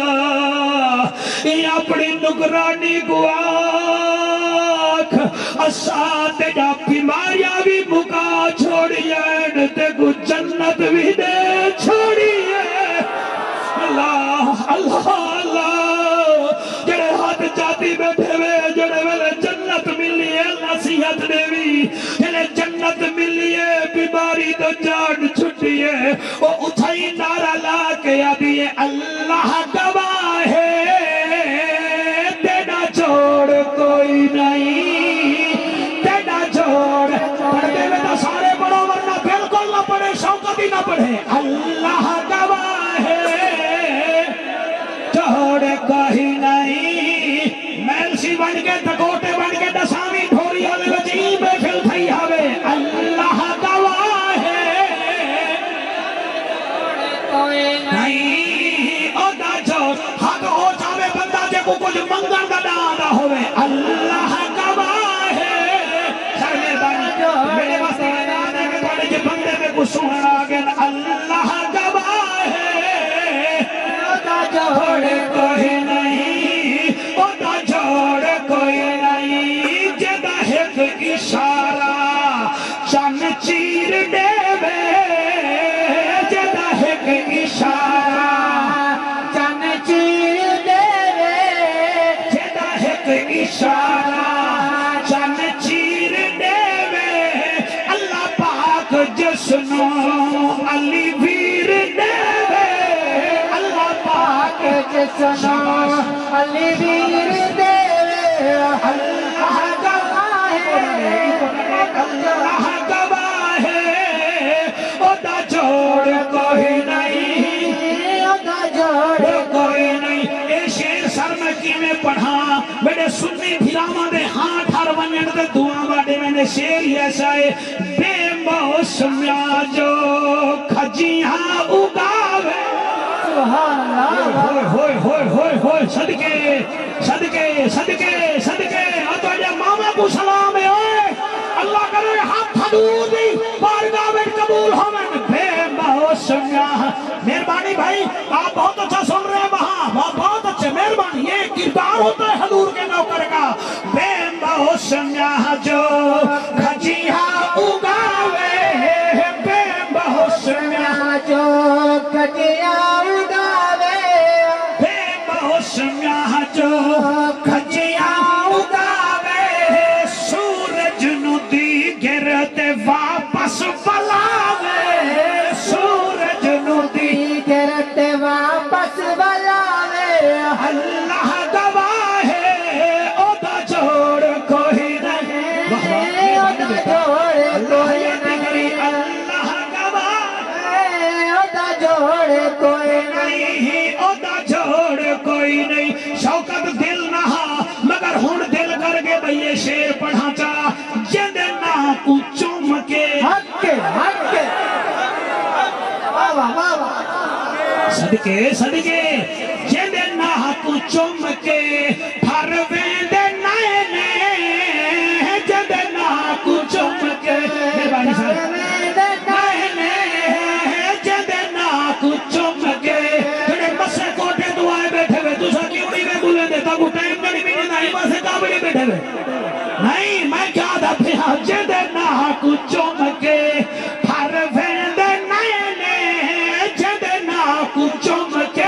یہ اپنی نگرانی کو آنکھ اساتے جا بیماریاں بھی مکا چھوڑی ہے تے کو جنت بھی دے چھوڑی ہے اللہ اللہ اللہ جڑے ہاتھ جاتی بیٹھے ہوئے جڑے ویلے جنت ملی ہے نصیحت دیوی جڑے جنت ملی ہے بیماری تو جان چھٹی ہے وہ اٹھائی نعرہ لا کے ابھی اللہ گواہ ہے تینا چھوڑ کوئی نہیں تینا چھوڑ پڑھتے میں تو سارے پڑھو ورنہ بالکل نہ پڑھے شوقت ہی نہ پڑھے اللہ گواہ ہے چھوڑ کوئی نہیں میلسی بن کے تکوٹے بن کے دسامی دھوری والے بچی میں کھل تھئی ہوئے اللہ گواہ ہے نہیں او دا چھوڑ حق ہو چاہے بندہ جے کو کچھ منگل کا ڈانا ہوئے اللہ گواہ ہے سر میں بانی میرے واسطے ڈانا کہ بڑے جے بندے میں کچھ سننا گئے اللہ گواہ ہے او دا چھوڑ کوئی نہیں او دا چھوڑ کوئی نہیں جدہ ایک اشارہ چن چیر دے وے جدہ ایک اشارہ چن چیر دے وے جدہ ایک اشارہ چن چیر دے وے اللہ پاک جسنو علی ویر دے وے اللہ پاک جسنو علی ویر دے وے اللہ گواہ ہے اللہ گواہ ہے او دا جوڑ کوئی نہیں او دا جوڑ کوئی نہیں اے شیر سر میں کی میں پڑھا میرے سنی بھیراما دے ہاں ٹھار ونین دے دعا باڑے میں نے شیر ہی ایسا ہے بے موسمیاں جو کھجیاں اگاوے سبحان اللہ ہوئے ہوئے ہوئے ہوئے ہوئے صدقے صدقے صدقے صدقے اتو جا ماما کو سلام ہے اللہ کرے ہاتھ حدور دی بارگاہ میں قبول ہومن بے موسمیاں مہربانی بھائی آپ بہت اچھا سن رہے ہیں وہاں بہت اچھے مہربانی یہ کردار ہوتا ہے حضور کے نوکر کا بے موسمیاں جو کھجیاں اگاوے بے موسمیاں جو کھجیاں اگاوے بے موسمیاں جو کھجیاں اگاوے سورج نو دی گرتے واپس بلاوے سورج نو دی گرتے واپس بلاوے اللہ گواہ ہے او دا جوڑ کوئی نہیں او دا جوڑ کوئی نہیں اللہ گواہ او دا جوڑ کوئی نہیں او دا جوڑ کوئی نہیں شوکت دل نہا مگر ہون دل کر کے بھئیے شیر پڑھا چا جند نا کو چوم کے حق کے حق کے صدقے صدقے جند نا کو چوم کے پھر ویند نائے نے جند نا کو چوم کے مہربانی صاحب نائے نے جند نا کو چوم کے تھوڑے مسے کوٹے دعائے بیٹھے ہوئے دوسرا کیوں نہیں میں بولے دیتا وہ ٹائم نہیں بھی نہیں مسے کابلی بیٹھے ہوئے نہیں میں کیا دا پھیا جند نا کو چوم کے پھر ویند نائے نے جند نا کو چوم کے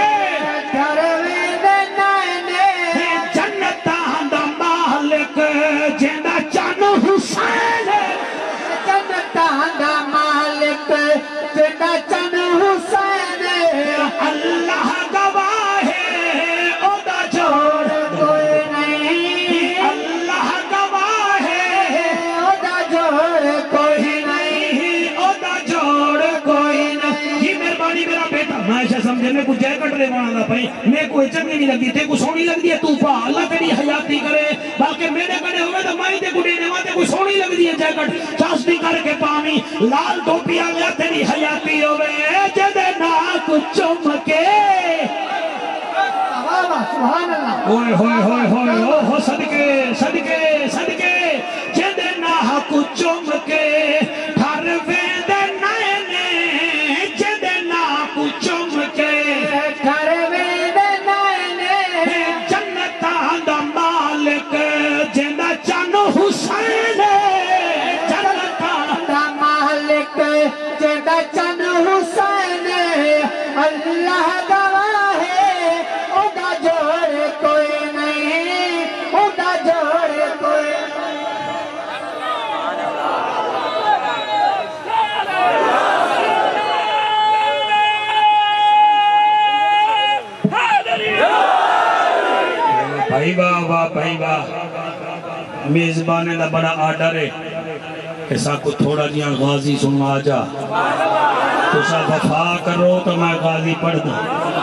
جنتاں دا مالک جیندہ چن حسین جنتاں دا مالک جیندہ چن حسین اللہ گواہ ہے او دا جوڑ کوئی نہیں اللہ گواہ ہے او دا جوڑ کوئی نہیں او دا جوڑ کوئی نہیں یہ مہربانی میرا بیٹا میں ایسا سمجھے میں کو جیکٹ لے وانا دا پہی میں کوئی چنگی نہیں لگتی تھے کو سونی لگ دیا تو پا اللہ تیری حیاتی کرے بلکہ میرے کڑے ہوئے تو مائی دے گھڑے نے واتے کوئی سونی لگ دیا جیکٹ چاستی کر کے پامی لال ٹوپی آگیا تیری حیاتی ہوئے جدے نا کچھ چم کے سبحان اللہ ہوئے ہوئے ہوئے ہوئے ہو صدقے صدقے صدقے جدے نا کچھ چم کے تھر ویند نائے نے جدے نا کچھ چم کے تھر ویند نائے نے جنتاں دا مالک جیندہ چن حسین جنتاں دا مالک جیندہ چن حسین اللہ گواہ ہے او دا جوڑ کوئی نہیں او دا جوڑ کوئی بھائی واہ واہ بھائی واہ میزبانے دا بڑا آڈر ہے کہ سا کو تھوڑا جیاں غازی سنوا جا تو سا وفا کرو تو میں غازی پڑھ دوں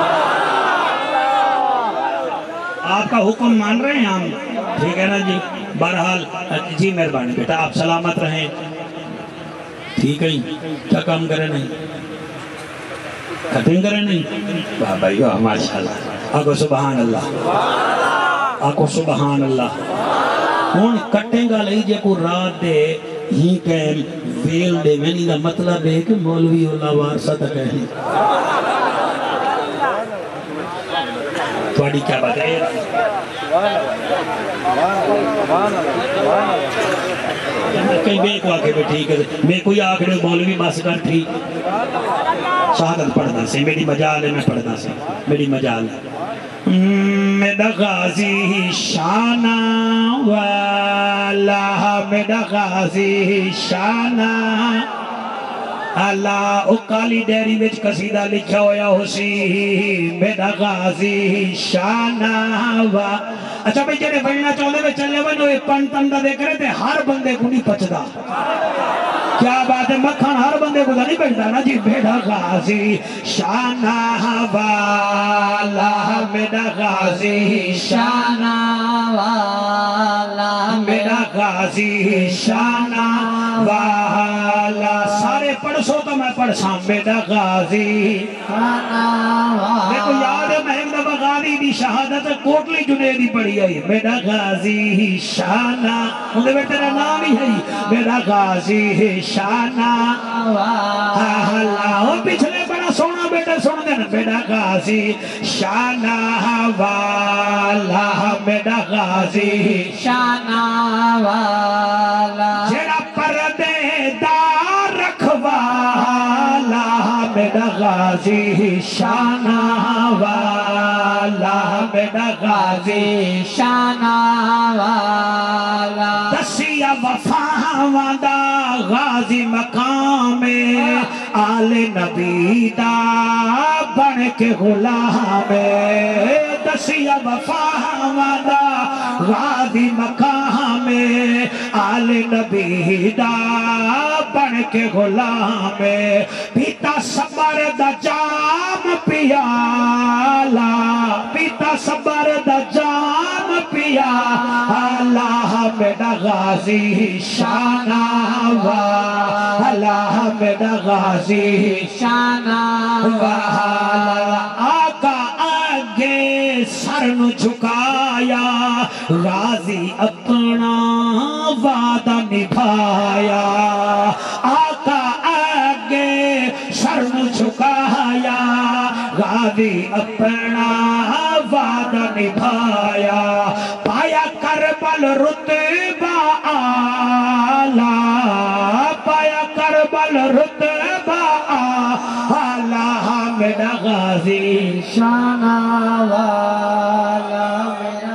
آپ کا حکم مان رہے ہیں ہم ٹھیک ہے نا جی بہرحال جی مہربانی بیٹا آپ سلامت رہیں ٹھیک ہے کیا کام کرے نہیں کٹنگ کرے نہیں واہ بھائی واہ ماشاءاللہ آگو سبحان اللہ آگو سبحان اللہ ہون کٹیں گا لئی جے کو رات دے ہی کہن ویل دے میں نہیں دا مطلب ہے کہ مولوی اللہ وارثہ تک کہنی تھوڑی کیا بات ہے کئی بے کو آکے بھی ٹھیک ہے میں کوئی آکڑے مولوی بس کر ٹھیک شہادت پڑھنا سے میری مجال ہے میں پڑھنا سے میری مجال ہے میرا غازی شانہ والا میرا غازی شانہ اللہ او کالی ڈیری وچ قصیدہ لکھا ہویا ہو سی میرا غازی شانہ والا اچھا بھئی جڑے بڑھنا چاہتے میں چلے بھئی نوے پن تندہ دے کرے تھے ہر بندے کو نہیں پچدا کیا بات ہے مکھن ہر بندے کو نہیں بیٹھتا نا جی میرا غازی شانہ والا میرا غازی شانہ والا میرا غازی شانہ والا سارے پڑھ سو تو میں پڑھ سام میرا غازی شانہ والا دیکھو یاد ہے میں ایک دفعہ غازی دی شہادت کوٹلی جنیدی پڑھی آئی میرا غازی شانہ انہیں میں تیرا نام ہی ہے میرا غازی شانہ والا پچھلے بڑا سونا بیٹا سن دینا میرا غازی شانہ والا میرا غازی شانہ والا جڑا پردے دار رکھوالا میرا غازی شانہ والا میرا غازی شانہ والا دسیا وفاواں دا غازی مقام آل نبی دا بن بن کے غلام دسیا وفا وادا غازی مقام آل نبی دا بن کے غلام پیتا صبر دا جام پیالا پیتا صبر دا جام پیالا میرا غازی شانہ والا میرا غازی شانہ والا آقا آگے سر نو جھکایا غازی اپنا وعدہ نبھایا آقا آگے سر نو جھکایا غازی اپنا وعدہ نبھایا پایا کربل رتبہ آلہ پایا کربل رتبہ آلہ میرا غازی شانہ والا میرا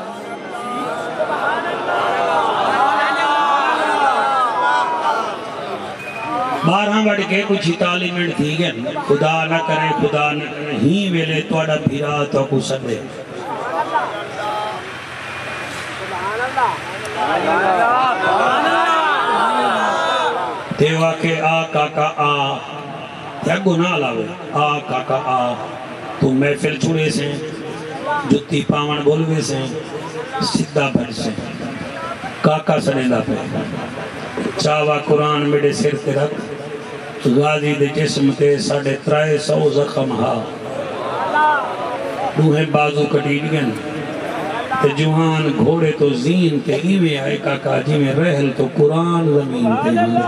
بارہ بڑھ کے کچھ اٹالی منٹ تھی گئے خدا نہ کرے خدا نہ کرے ہی ویلے توڑا پھرا تو کو سدے دیوا کے آ کاکا آ کیا گناہ لاوے آ کاکا آ تو محفل چھوڑے سے جتی پاون بولوے سے سدھا بھر سے کاکا سنیدہ پہ چاوا قرآن میرے سر تے رکھ غازی دے جسم تے ساڑھے ترائے سو زخم ہا دوہیں بازو کٹیٹ گن تے جوہان گھوڑے تو زین تے ایویں آئے کاکا جی میں رہل تو قرآن زمین تے ہوں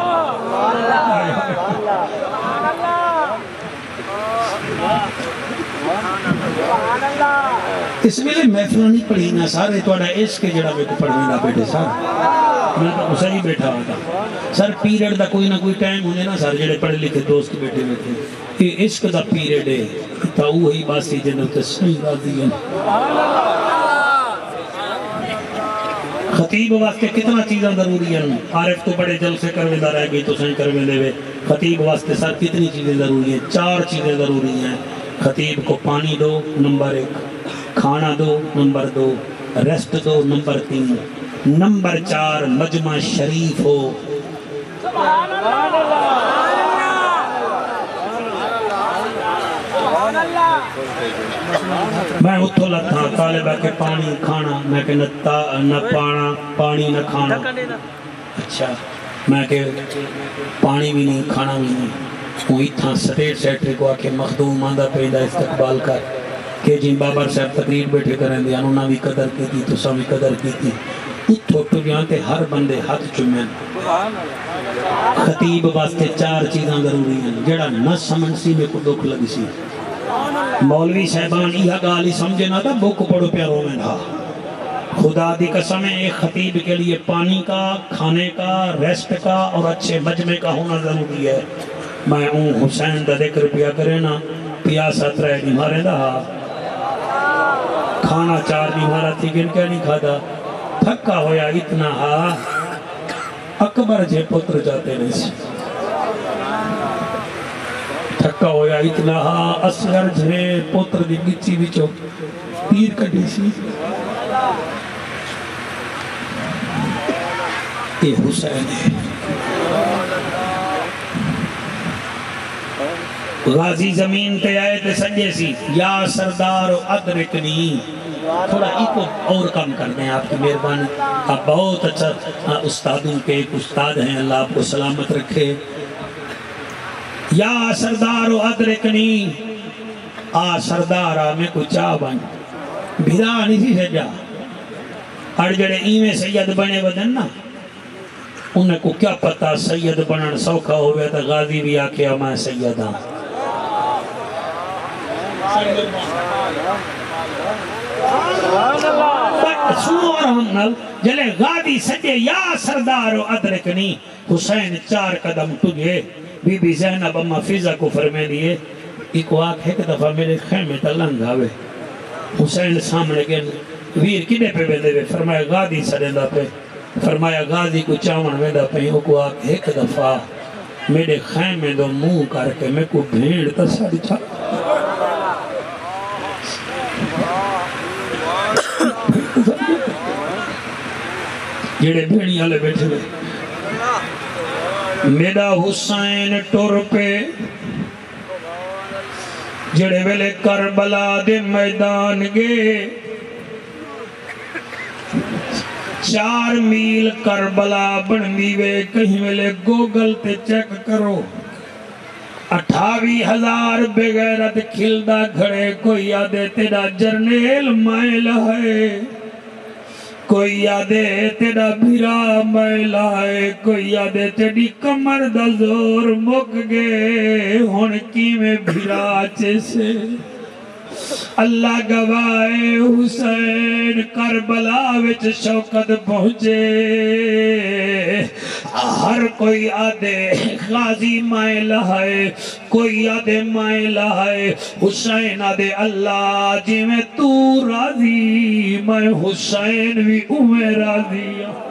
اس ویلے محفل نہیں پڑھی نہ سارے توڑا عشق کے جڑا میں کو پڑھنے نہ بیٹھے سارے میں تو اسے ہی بیٹھا ہوتا سر پیریڈ دا کوئی نہ کوئی ٹائم ہونے نا سر جڑے پڑھے لکھے دوست بیٹھے ہوئے تھے یہ عشق دا پیریڈ ہے تا وہی باسی جنہوں تے صحیح راضی ہیں خطیب واسطے کتنا چیزاں ضروری ہیں عارف تو بڑے جل سے کروے دا رہ گئی تو سہیں کروے دے وے خطیب واسطے سر کتنی چیزیں ضروری ہیں چار چیزیں ضروری ہیں خطیب کو پانی دو نمبر ایک کھانا دو نمبر دو ریسٹ دو نمبر تین نمبر چار مجمع شریف ہو میں اتھو لتھا طالبہ کے پانی کھانا میں کہ نہ پانا پانی نہ کھانا اچھا میں کہ پانی بھی نہیں کھانا بھی نہیں وہ اتھا سٹیٹ سیٹری کو آکے مخدوم آندہ پیدا استقبال کر کہ جن بابر صاحب تقریر بیٹھے کریں دے انہوں نے بھی قدر کی تھی تو سب بھی قدر کی تھی اتھو تو جانتے ہر بندے ہاتھ چمیں خطیب واسطے چار چیزاں ضروری ہیں جڑا نہ سمن سی میں کو دکھ لگی سی مولوی صاحبان یہ گالی سمجھے نہ تھا بک پڑو پیاروں میں تھا خدا دی قسم ہے ایک خطیب کے لیے پانی کا کھانے کا ریسٹ کا اور اچھے مجمع کا ہونا ضروری ہے میں ہوں حسین دا ذکر پیا کرے نا پیاسا ترے نمارے دا کھانا چار نمارا تھی گن کیا نہیں کھادا تھکا ہویا اتنا ہا اکبر جے پتر جاتے نہیں سی تھکا ہویا اتنا ہا اصغر جے پتر دی گچی بچو پیر کٹی سی یہ حسین ہے غازی زمین تے آئے تے سجے سی یا سردار ادرکنی تھوڑا ایک اور کم کرنے ہیں آپ کی مہربانی آپ بہت اچھا استادوں کے ایک استاد ہیں اللہ آپ کو سلامت رکھے یا سردار ادرکنی آ سردار آمیں کو چاہ بن بھیرا نہیں سی سجا اڑ جڑے ایمیں سید بنے بدن نا انہیں کو کیا پتا سید بنن سوکھا ہوئے تا غازی بھی آکے میں سید ہاں سنو اور ہم نل جلے غازی سجے یا سردار ادرکنی حسین چار قدم تجھے بی بی زینب اما فضا کو فرمے دیئے ایک واقع ایک دفعہ میرے خیمے تا لنگ آوے حسین سامنے گئے ویر کنے پہ بیندے ہوئے فرمایا غازی سرندہ پہ فرمایا غازی کو چاون ویدہ پہ ایک واقع ایک دفعہ میرے خیمے دو منہ کر کے میں کو بھیڑ تا ساڑی چھا جڑے بھیڑی والے بیٹھے ہوئے میرا حسین ٹر پہ جڑے ویلے کربلا دے میدان گے چار میل کربلا بنوی وے کہیں ویلے گوگل تے چیک کرو اٹھاوی ہزار بغیرت کھلدا کھڑے کوئی یادے تیرا جرنیل مائل ہے کوئی یادے تیرا بھیرا مائل ہے کوئی یادے تیری کمر دا زور مک گے ہون کی میں بھیرا چیسے اللہ گوائے حسین کربلا وچ شوکت پہنچے ہر کوئی آدھے غازی مائل ہے کوئی آدھے مائل ہے حسین آدھے اللہ جی میں تو راضی میں حسین بھی اوے راضی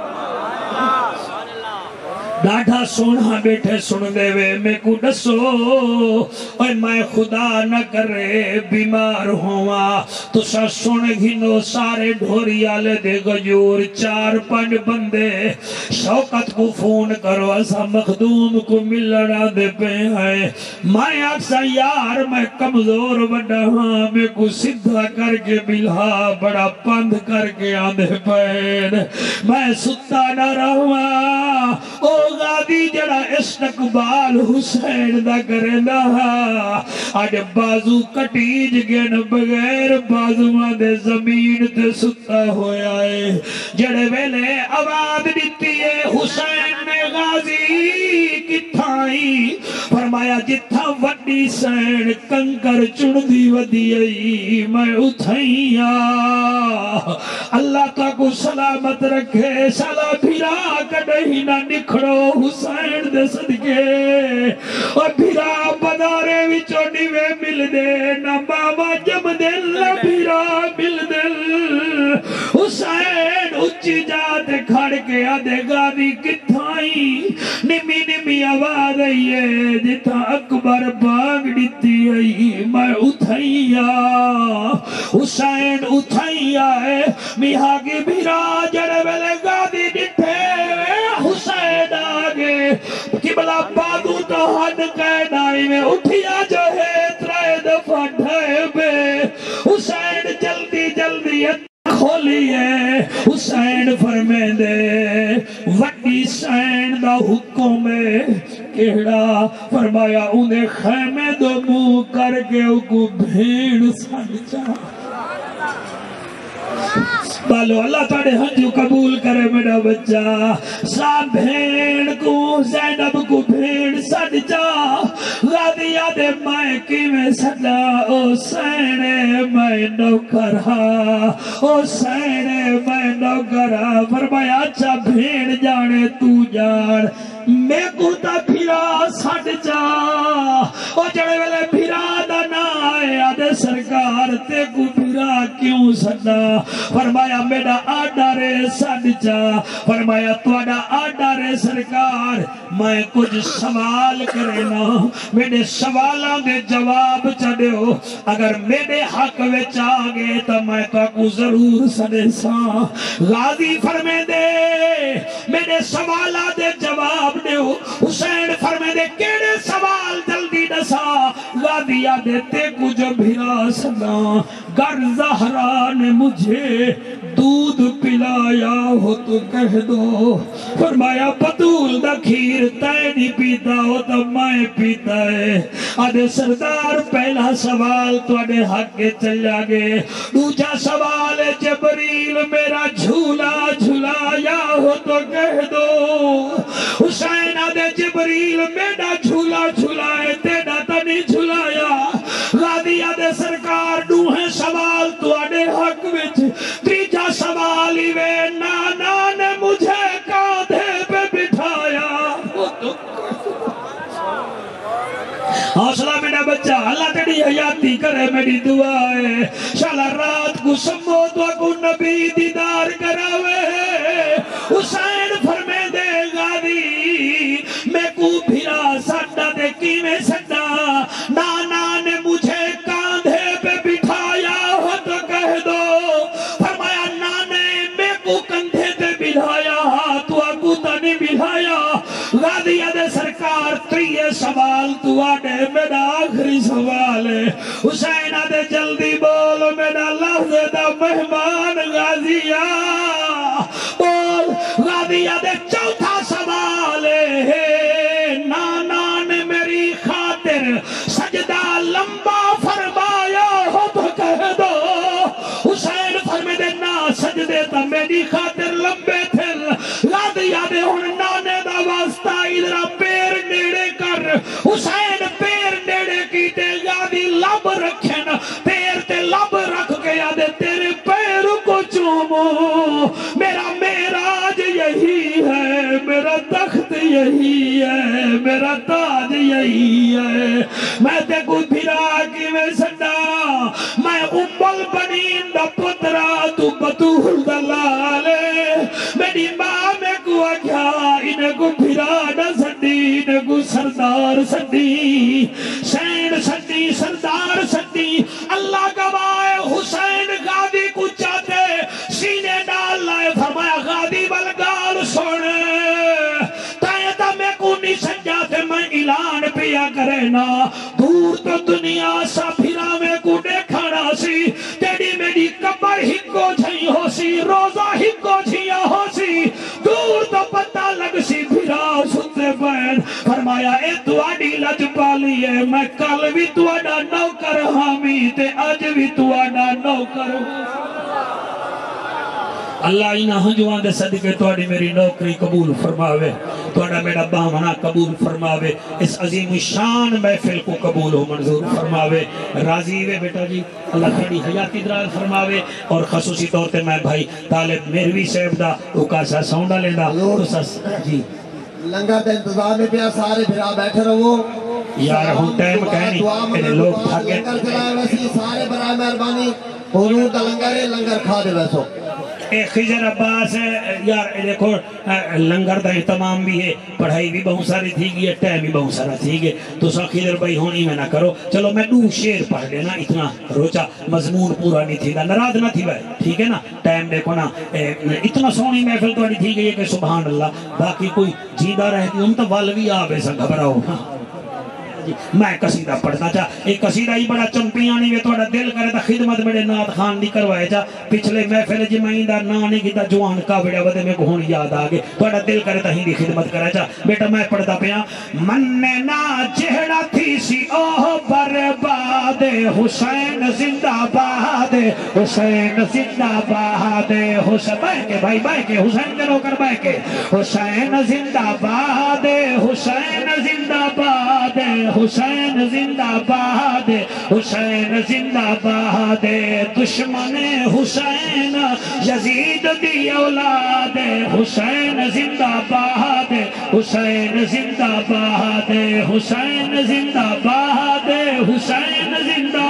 ڈاڑھا سونا بیٹھے سن دے وے میں کو ڈسو اور میں خدا نہ کرے بیمار ہوا تو سا سن گھنو سارے ڈھوری آلے دے گجور چار پنج بندے شوکت کو فون کرو ایسا مخدوم کو ملنا دے پہ ہے میں اکسا یار میں کمزور بڑا ہاں میں کو سدھا کر کے بلہا بڑا پند کر کے آندھے پین میں ستا نہ رہا او غادی جڑا استقبال حسین دا کرنا آج بازو کٹیج گن بغیر بازوان دے زمین تے ستا ہویا ہے جڑے ویلے آواز دیتی ہے حسین نے غازی کتھائی فرمایا جتھا وڈی سین کنکر چڑ دی ودی میں اتھائیا اللہ تا کو سلامت رکھے سلا بھیرا کڑی نہ نکھڑو حسین دے صدقے اور بھیرا بدارے وچوں نیوے مل دے نہ ماما جم دل نہ بھیرا مل دل حسین اچھی جات کھڑ کے آدھے غازی کتھائی نمی نمی آواز آئیے جتا اکبر باغ دیتی آئی میں اتھائیا حسین اتھائیا ہے میہا کی بھیرا جڑے ویلے غازی ڈٹھے حسین آگے قبلہ بادو تو حد قیدائی میں اٹھیا جو ہے ترائے دفعہ ڈھائے بے حسین جلدی جلدی کھولی ہے حسین فرمے دے وڈی سین دا حکم ہے کہڑا فرمایا انہیں خیمے دو منہ کر کے کو بھیڑ سڑ جا بالو اللہ تاڑے ہنجو قبول کرے میرا بچہ سا بھیڑ کو زینب کو بھیڑ سڑ جا غادی آدھے میں کی میں سڑا او سینے میں نوکرہ او سینے میں نوکرہ فرمایا اچھا بھیڑ جانے تو جان میں کو تا بھیرا سڑ جا او جڑے والے بھیرا دا نا آئے آدھے سرکار تے کو بھیرا کیوں سڑا فرمایا میرا آڈا رے سڑ جا فرمایا توڑا آڈا رے سرکار میں کچھ سوال کرنا میرے سوالوں دے جواب چڑے ہو اگر میرے حق وچ آگے تو میں تو کو ضرور سڑے سا غازی فرمے دے میرے سوالوں دے جواب دے ہو حسین فرمے دے کیڑے سوال جلدی نسا غازی آدھے تے کچھ بھیرا سنا گر زہرا نے مجھے دودھ پلایا ہو تو کہہ دو فرمایا بطول دا کھیر تے نہیں پیتا ہو تو میں پیتا ہے آدھے سردار پہلا سوال تو آدھے حق کے چل گے دوجہ سوال جبریل میرا جھولا جھولایا ہو تو کہہ دو حسین آدھے جبریل میرا جھولا جھولائے تیرا تا نہیں جھولایا غازی آدھے سرکار دوہیں سوال تو آدھے حق وچ تیجا سوال ہی وے نانا نے مجھے کاندھے پہ بٹھایا حوصلہ میرا بچہ اللہ تیری حیاتی کرے میری دعا ہے شالا رات کو سمو تو کو نبی دیدار کراوے حسین فرمے دے غازی میں کو بھیرا سڑا دے کی میں سڑا نانا نے مجھے کاندھے پہ بٹھایا ہو تو کہہ دو فرمایا نانے ملایا تو اگو تانی ملایا غادیہ دے سرکار تریے سوال تو آنے میرا آخری سوال ہے حسین دے جلدی بول میرا لحظے دا مہمان غازیہ بول غادیہ دے چوتھا سوال ہے نانا نے میری خاطر سجدہ لمبا فرمایا ہو تو کہہ دو حسین فرمے دے نا سجدے تا میری خاطر لمبے تھے غادیہ دے ہن نانے دا واسطہ ادھرا پیر نیڑے کر حسین پیر نیڑے کیتے غادی لب رکھن پیر تے لب رکھ کے یادے تیرے پیر کو چومو میرا معراج یہی ہے میرا تخت یہی ہے میرا تاج یہی ہے میں تے کو بھرا کی میں سنڈا میں ام البنین دا پترا تو بطول دلالے میری ماں میں کو آگیا انہیں کو بھرا نہ سنڈی انہیں کو سردار سنڈی سین سنڈی سردار سنڈی اللہ گوائے حسین غادی کو چاہتے سینے ڈال لائے فرمایا غادی والگال سوڑے تائیتا میں کو نہیں سنجاتے میں اعلان پیا کرے نا دور تو دنیا سا پھرا میں کو دیکھانا سی تیری میری قبر ہی کو جھائی ہو سی روزہ ہی کو جھیا ہو سی دور تو پتہ لگ سی پھرا ستے بین فرمایا اے تواڈی لج پالی ہے میں کل بھی تواڈا نوکر حامی تے آج بھی تواڈا نوکر اللہ انہا ہنجوان دے صدقے توڑی میری نوکری قبول فرماوے توڑا میرا بامنا قبول فرماوے اس عظیم شان محفل کو قبول ہو منظور فرماوے راضی ہوئے بیٹا جی اللہ کھڑی حیاتی دراز فرماوے اور خصوصی طور تے میں بھائی طالب میروی صاحب دا اکاسا سونڈا لیندہ تو سس جی لنگر دے انتظار میں پیا سارے بھرا بیٹھے رہو یار ہوں ٹائم کہنی انہیں لوگ تھاکے لنگر چلائے ویسی سارے برائے مہربانی حضور دا لنگر ہے لنگر کھا دے ویسو اے خضر عباس ہے یار دیکھو لنگر دا اہتمام بھی ہے پڑھائی بھی بہت ساری تھی گئی ہے ٹائم بھی بہت سارا تھی گئے تو سا خضر بھائی ہونی میں نہ کرو چلو میں دو شیر پڑھ لینا اتنا روچا مضمون پورا نہیں تھی دا نراض نہ تھی بھائی ٹھیک ہے نا ٹائم دیکھو نا اتنا سونی محفل تو تھی گئی ہے کہ سبحان اللہ باقی کوئی جیدہ رہتی ہم تو والوی آبے سا گھبراؤ میں قصیدہ پڑھنا چاہ ایک قصیدہ ہی بڑا چمپیانی میں توڑا دل کرے تا خدمت میرے نات خان دی کروائے چاہ پچھلے محفل جی میں اندہ نانے کی تا جوان کا بڑا ودے میں کہون یاد آگے توڑا دل کرے تا ہی دی خدمت کرے چاہ بیٹا میں پڑھتا پیا من میں نا چہڑا تھی سی اوہ برباد حسین زندہ باد حسین زندہ باد حسین بائے کے بھائی بائے کے حسین کے نوکر بائے کے حسین زندہ باد حسین زندہ باد حسین زندہ باد حسین زندہ باد دشمن حسین یزید دی اولاد حسین زندہ باد حسین زندہ باد حسین زندہ باد حسین زندہ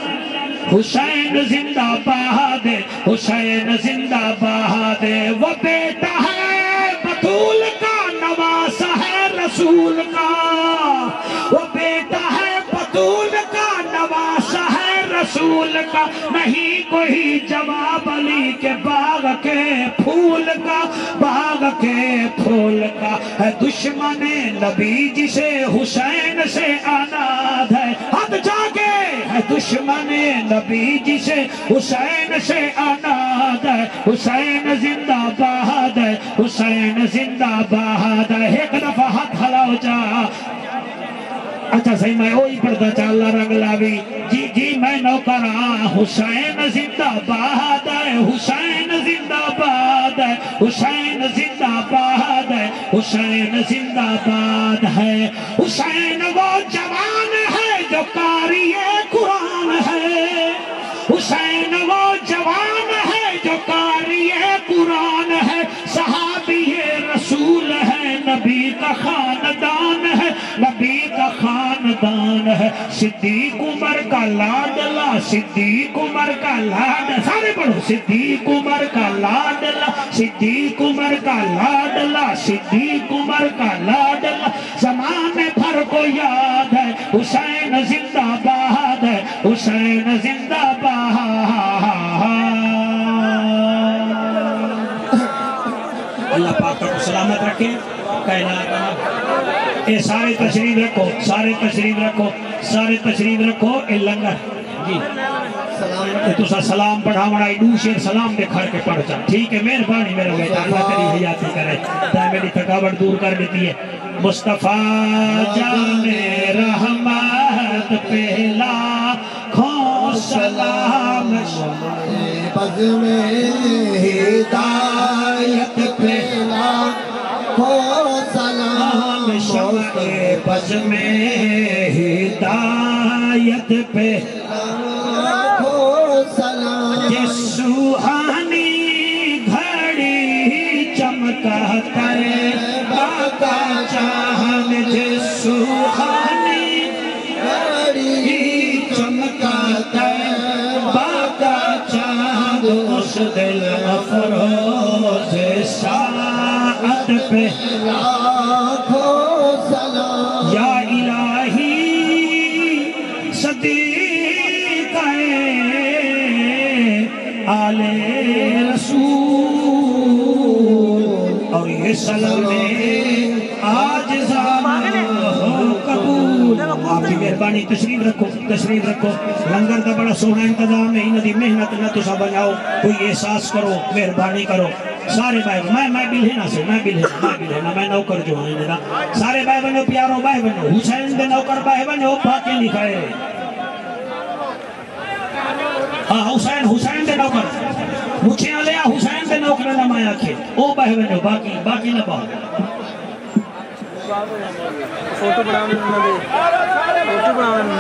حسین زندہ باد حسین زندہ باد وہ بیٹا ہے بطول کا نواز ہے رسول کا وہ بیٹا ہے بطول کا نواز ہے رسول کا نہیں کوئی جواب علی کے باغ کے پھول کا باغ کے پھول کا ہے دشمن نبی جسے حسین سے آناد ہے حد جاگے ہے دشمن نبی جسے حسین سے آناد ہے حسین زندہ باد ہے حسین زندہ باد ہے ایک دفعہ ہاتھ ہلاؤ جا اچھا صحیح میں اوہی پڑھتا چاہ اللہ رنگ لاوی جی جی میں نوکر آن حسین زندہ باد ہے حسین زندہ باد ہے حسین زندہ باد ہے حسین زندہ باد ہے حسین وہ جوان ہے جو قاری قرآن ہے حسین وہ جوان ہے جو قاری قرآن ہے صحابی رسول ہے نبی کا خاندان ہے نبی کا خاندان ہے صدیق عمر کا لاڈلا صدیق عمر کا لاڈلا سارے پڑھو صدیق عمر کا لاڈلا صدیق عمر کا لاڈلا صدیق عمر کا لاڈلا زمانے بھر کو یاد ہے حسین زندہ باد ہے حسین زندہ باد سلامت رکھے کائنات اے سارے تشریف رکھو سارے تشریف رکھو سارے تشریف رکھو اے لنگر جی اے تو سا سلام پڑھا مڑائی دو شیر سلام دے کھڑ کے پڑھ چا ٹھیک ہے مہربانی میرا بیٹا اللہ تیری حیاتی کرے تا میری تھکاوٹ دور کر دیتی ہے مصطفیٰ جان رحمت پہلا کھو سلام بز میں ہدایت پہلا کھو سلام شمع بز میں ہدایت پہلا کھو سلام جس سوہانی گھڑی چمکا ترے باقا چاہن جس سوہانی گھڑی چمکا ترے باقا چاہن اس دل افروز ساعت پہ لاکھوں سلام یا الہی صدیق آل رسول اور یہ سلام آج زمان ہو قبول آپ کی مہربانی تشریف رکھو تشریف رکھو لنگر دا بڑا سونا انتظام ہے انہی محنت نہ تو سا بناؤ کوئی احساس کرو مہربانی کرو سارے بھائی میں میں بھی لینا سے میں بھی لینا میں بھی لینا میں نوکر جو ہیں لینا سارے بھائی بنو پیارو بھائی بنو حسین دے نوکر بھائی بنو پاکے لکھائے ہاں حسین حسین دے نوکر مجھے آلیا حسین دے نوکر نمایا کھے او بھائی بنو باقی باقی نہ باقی فوٹو بنانے میں فوٹو بنانے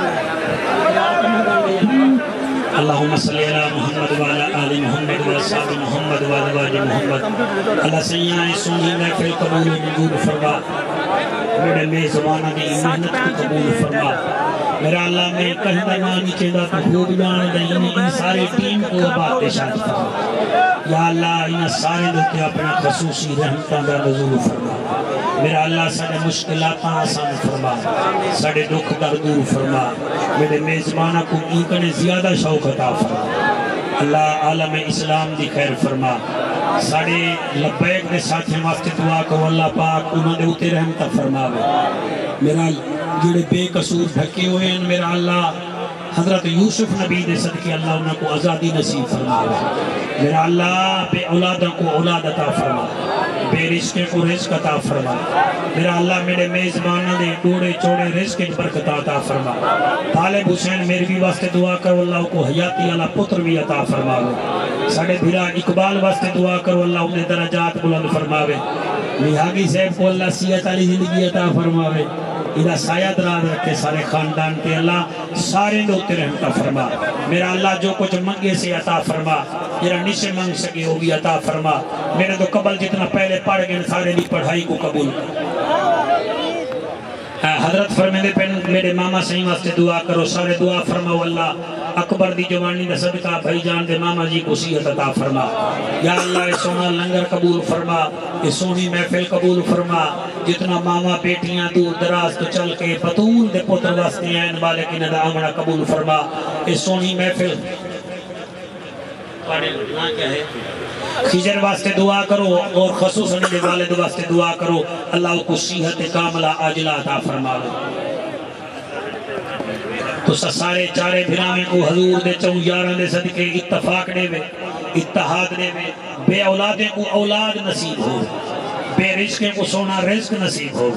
میں اللہم صلی اللہ محمد وعلا آل محمد وعصاب محمد وعلا واج محمد اللہ سیاں سنی محفل قبول منظور فرما میرے میں زمانہ دی محنت کو قبول فرما میرا اللہ میں کہیں دا نا نیچے دا تو خوب جانے دا ان سارے ٹیم کو بات شاد فرما یا اللہ ان سارے دوتے اپنا خصوصی رحمتہ دا نزول فرما میرا اللہ ساڑے مشکلات آسان فرما ساڑے دکھ در دور فرما میرے میزبانہ کو ایکنے زیادہ شوق عطا فرما اللہ عالم اسلام دی خیر فرما ساڑے لبیک دے ساتھ واسطے دعا کرو اللہ پاک انہوں دے اتے رحمتہ فرماوے میرا جڑے بے قصور ڈھکے ہوئے ہیں میرا اللہ حضرت یوسف نبی دے صدقے اللہ انہوں کو آزادی نصیب فرماوے میرا اللہ بے اولادوں کو اولاد عطا فرما بے رزق کو رزق عطا فرما میرا اللہ میرے میزبانہ دے ڈوڑے چوڑے رزق برکت عطا فرما طالب حسین میرے بھی واسطے دعا کرو اللہ کو حیاتی اللہ پتر بھی عطا فرما ساڑھے بھیرا اقبال واسطے دعا کرو اللہ انہیں درجات بلند فرماوے لہاگی صاحب کو اللہ سیت علی زندگی عطا فرماوے ادھا سایہ دراز رکھے سارے خاندان کے اللہ سارے دوتے رحمتہ فرما میرا اللہ جو کچھ منگے سے عطا فرما میرا نشے منگ سکے وہ بھی عطا فرما میرے تو قبل جتنا پہلے پڑھ گئے سارے دی پڑھائی کو قبول حضرت فرمیدے پہن میرے ماما صحیح واسطے دعا کرو سارے دعا فرما واللہ اکبر دی جوانی دا صدقہ بھائی جان دے ماما جی کو صحت عطا فرما یا اللہ اے سونا لنگر قبول فرما اے سونی محفل قبول فرما جتنا ماما بیٹیاں دور دراز تو چل کے بطول دے پتر واسطے ہیں مالک انہ دا آمنہ قبول فرما اے سونی محفل خجر واسطے دعا کرو اور خصوصاً دے والد واسطے دعا کرو اللہ کو صحت کاملہ عاجلہ عطا فرما تو سارے چارے بھرامے کو حضور دے چون یاران دے صدقے اتفاق دے وے اتحاد دے وے بے اولادیں کو اولاد نصیب ہو بے رزقیں کو سونا رزق نصیب ہو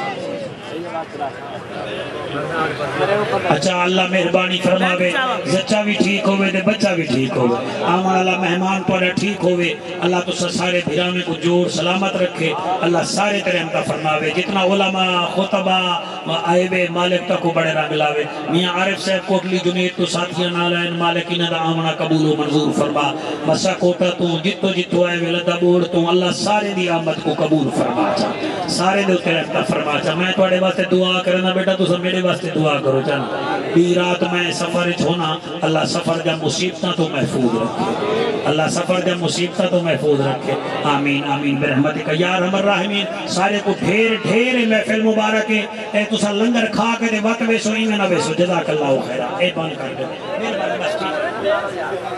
اچھا اللہ مہربانی فرماوے زچہ بھی ٹھیک ہوئے دے بچہ بھی ٹھیک ہوئے آمان اللہ مہمان پڑھا ٹھیک ہوئے اللہ تو سارے بھیرامے کو جوڑ سلامت رکھے اللہ سارے ترحمتہ فرماوے جتنا علماء خطبہ آئیوے مالک تک کو بڑے رنگ لاوے میاں عارف صاحب کوٹلی جنید تو ساتھیاں نالائن مالکین دا آمنہ قبول و منظور فرما مسا کوٹا تو جتو جتو آئیوے لدہ بوڑ تو اللہ سارے دی آمد کو قبول فرما چا سارے دے ترحمتہ فرما چا میں توڑے واسطے دعا کرنا بیٹا تو سب میرے واسطے دعا کرو چانا بھی رات میں سفر ہونا اللہ سفر جا مصیبتہ تو محفوظ رکھے اللہ سفر جا مصیبتہ تو محفوظ رکھے آمین آمین برحمت کا یا رحم الراحمین سارے کو ڈھیر ڈھیر محفل مبارک ہے اے تو سا لنگر کھا کے دے وقت بیسو ایمیں نہ بیسو جزاک اللہ خیرہ اے بان کر دے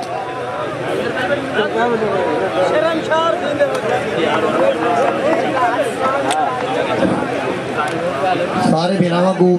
شرم شار वांगू